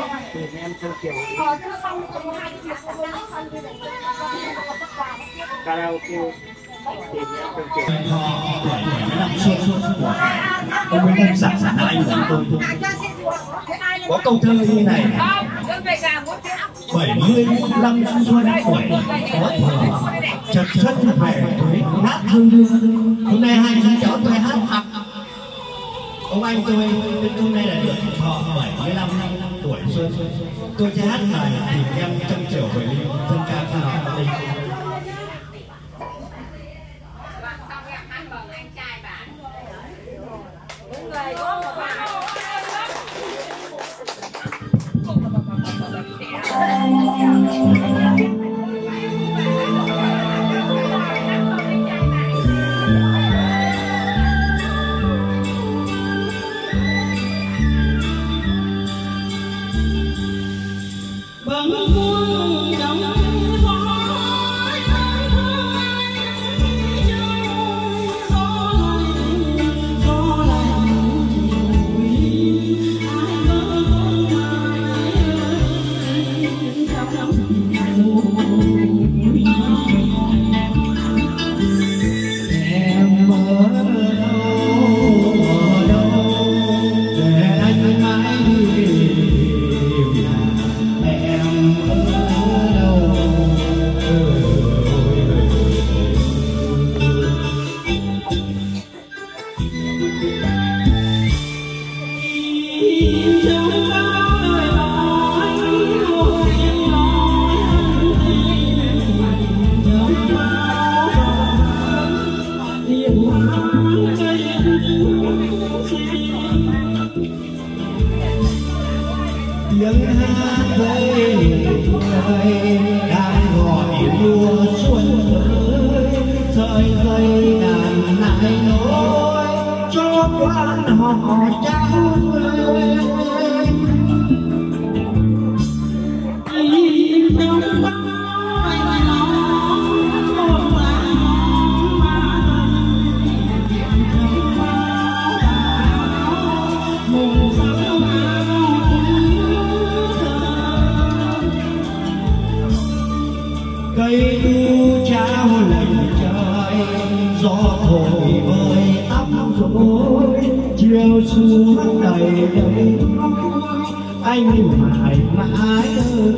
Ông Nguyễn Lâm giảng giảng lại của tôi có câu thơ như này: bảy mươi năm xuân tuổi có thời chợt chân về với hát hương hương. Hôm nay hai chú cháu tôi hát học. Ông anh tôi hôm nay là được thọ bảy mươi lăm năm tuổi xuân. Tôi sẽ hát bài tìm em trân trở về linh thân ca cho nó đây. Tiếng hát với người đang gọi mùa xuân tới, sợi dây đàn lại nối cho quan họ trao về. Cây đu trao lệnh trời, gió thổi bời tóc rối, chiều xuống đầy đầy anh mãi mãi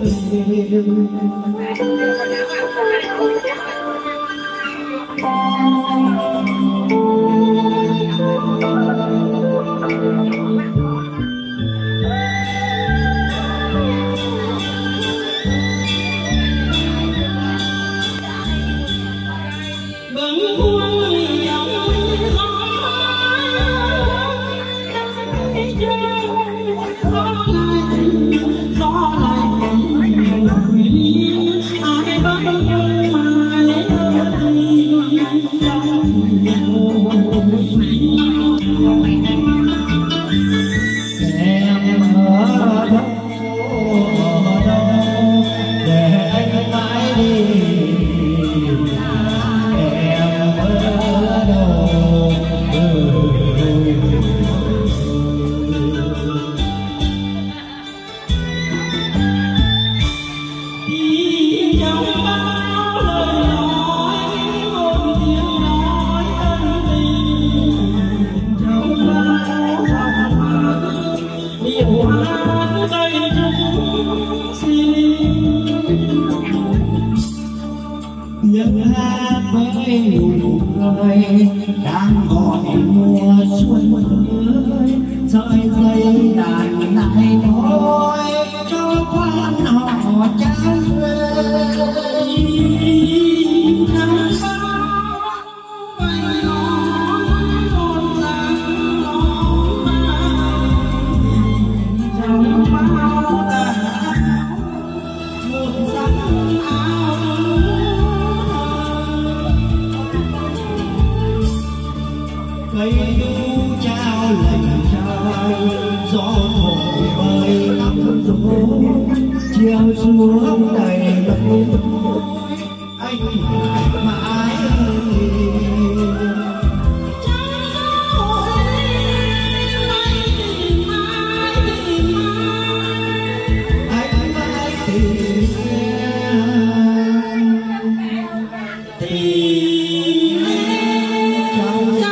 tiếng hát với nụ cười đang gọi mùa xuân tới, sợi dây đàn lại nối cho quan họ trao về. Cây đu trao lệnh trời, gió thổi bời tóc rối, chiều trao xuống đầy lối anh mãi anh mãi tìm tìm trong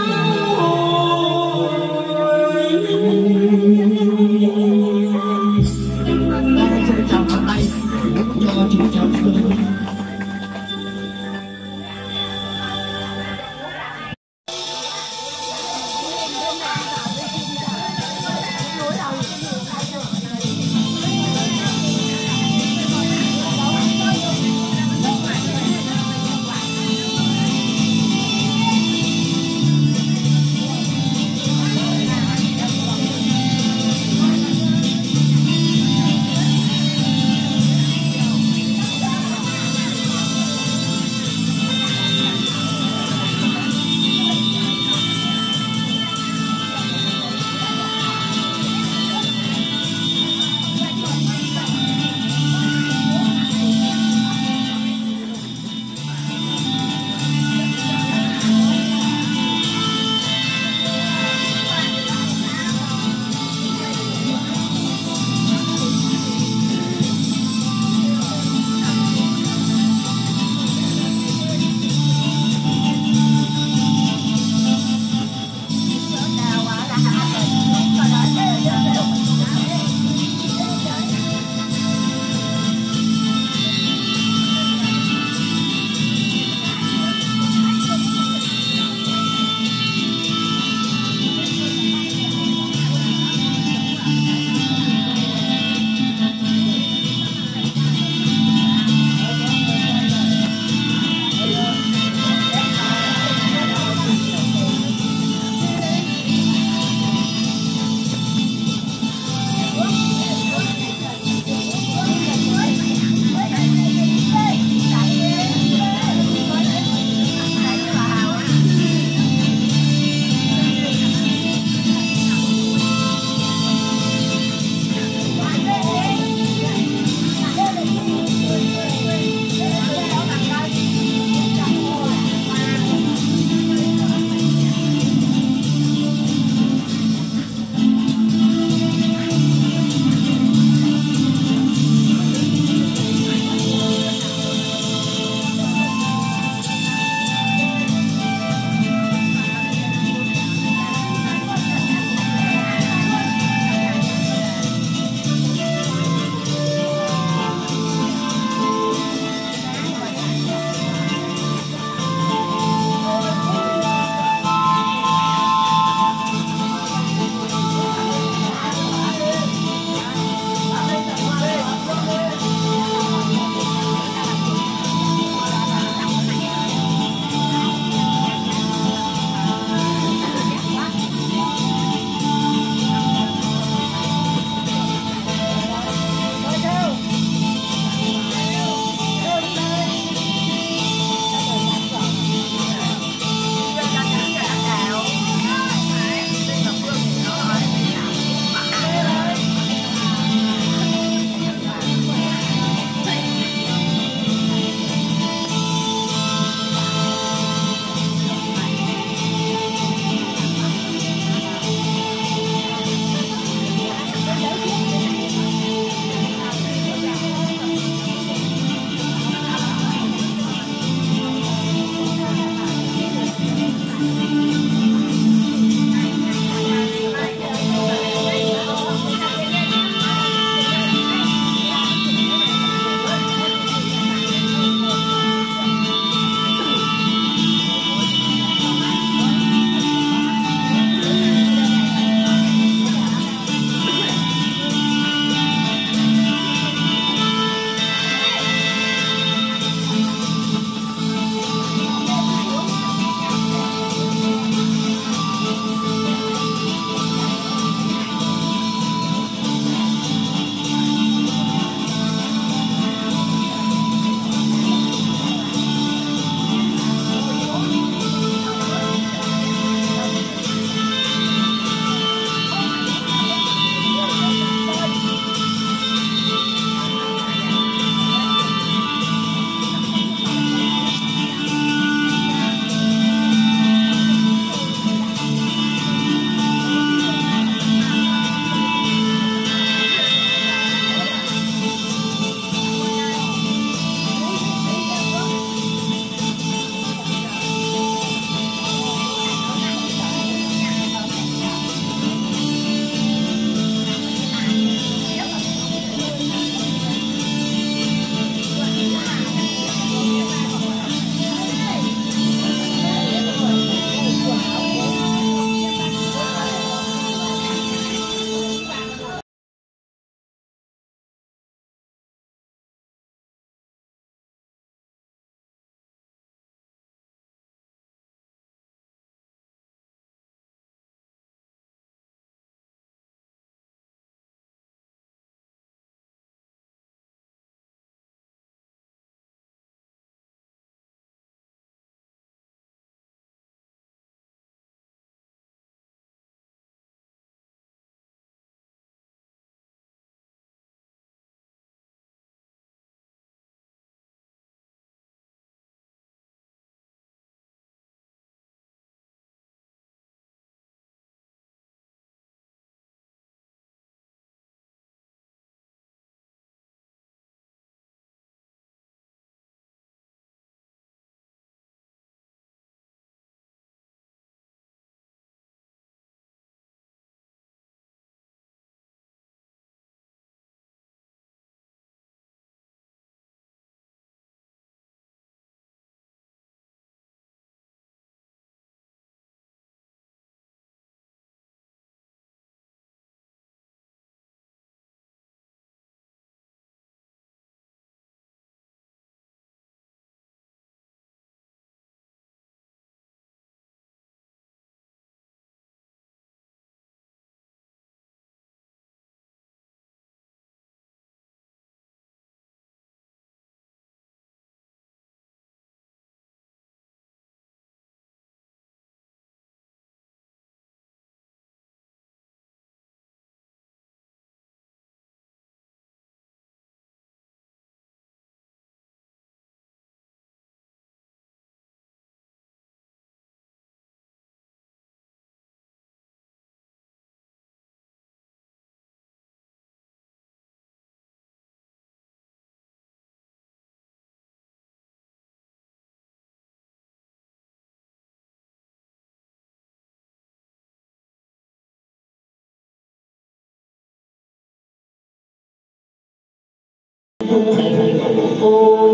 tung hành ôi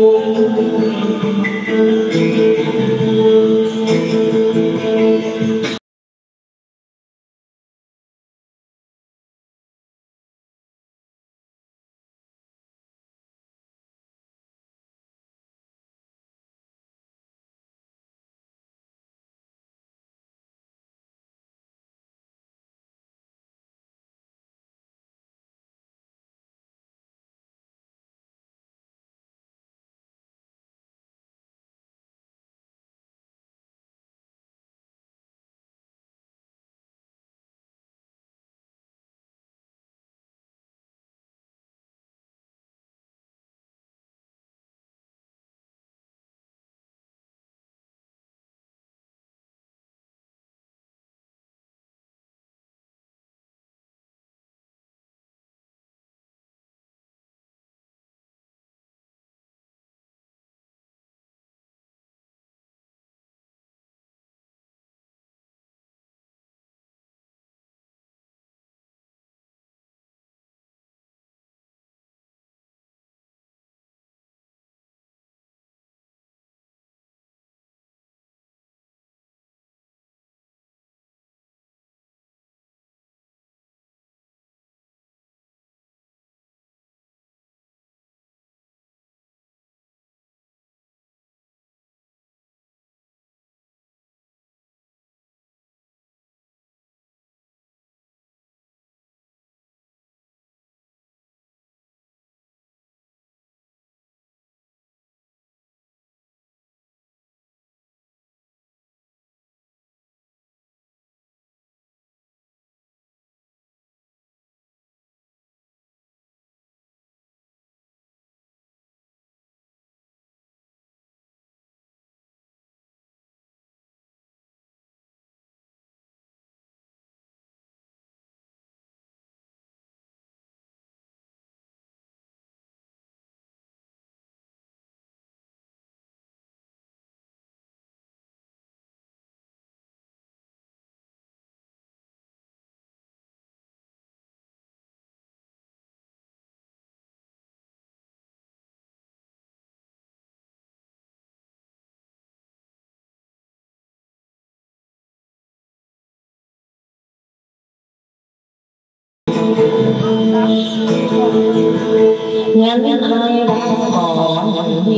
nhân hai đã bỏ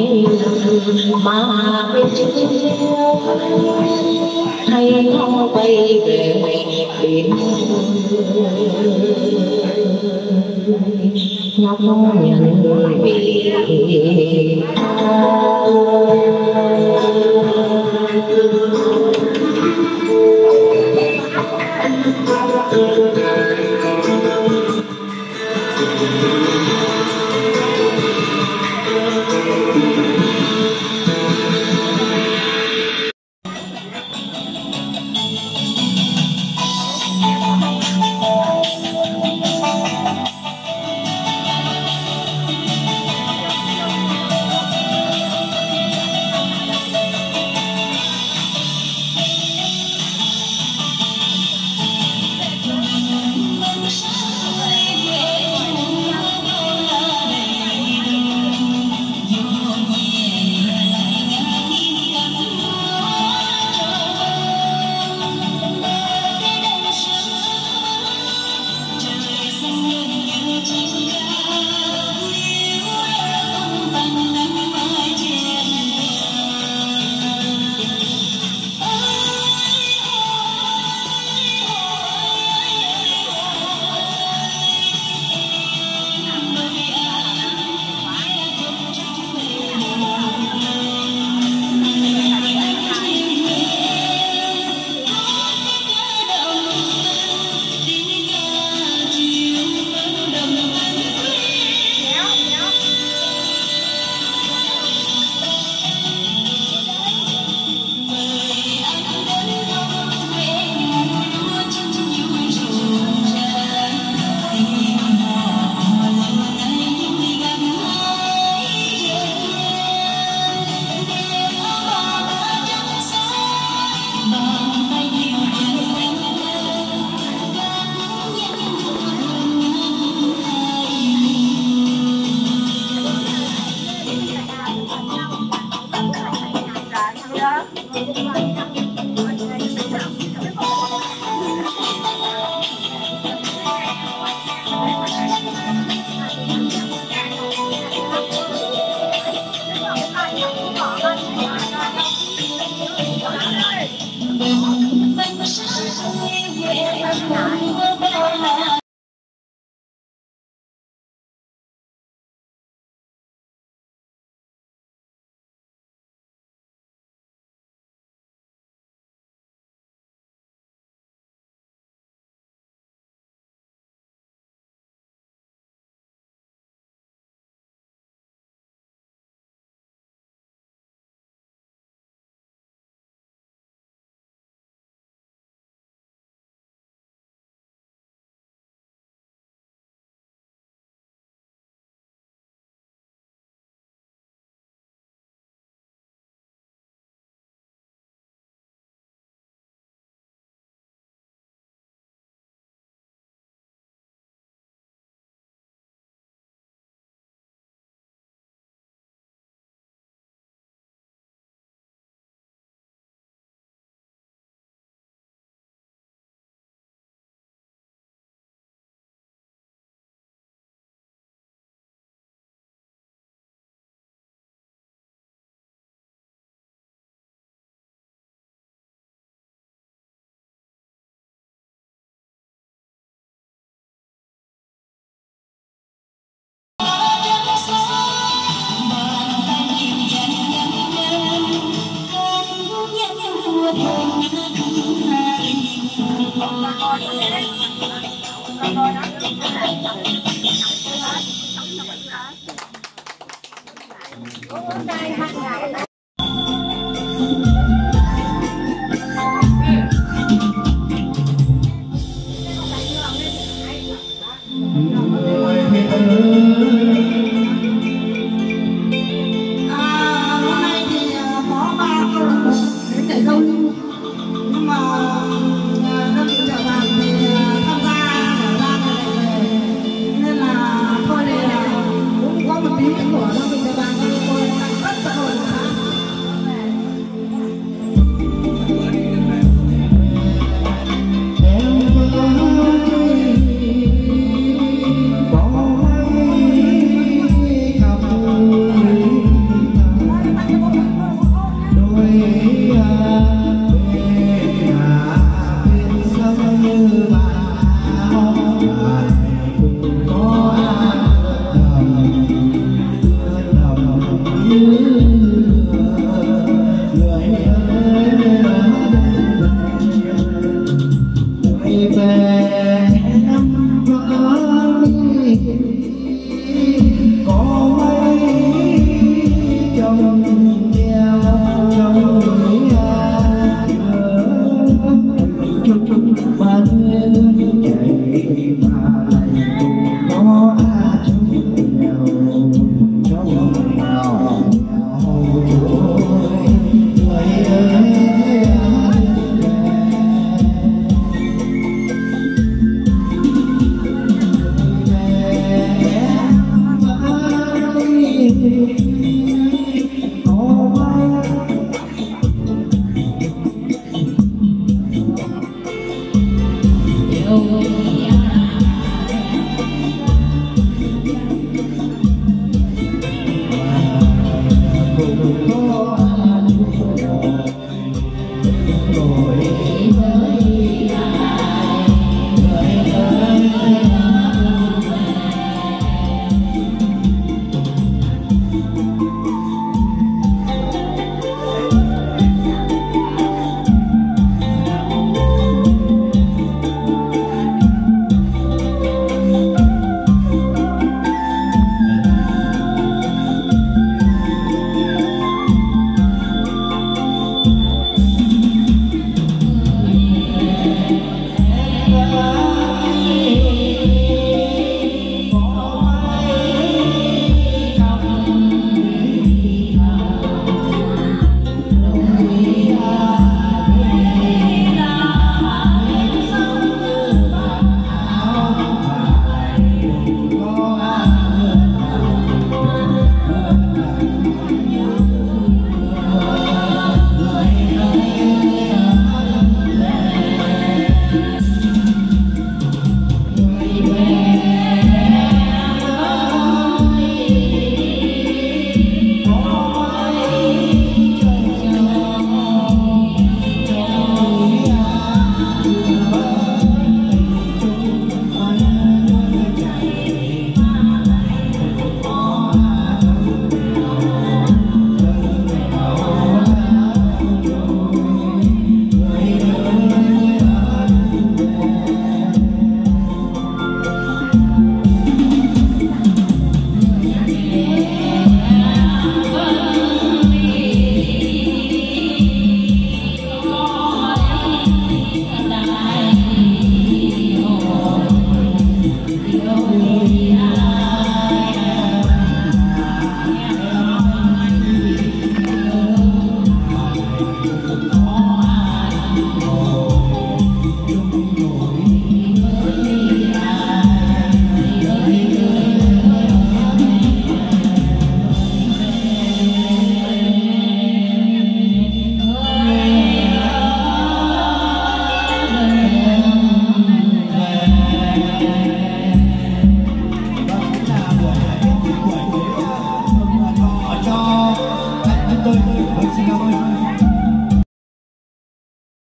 mà bên chiều hay không quay về biển nhóc nhận vì Thank you.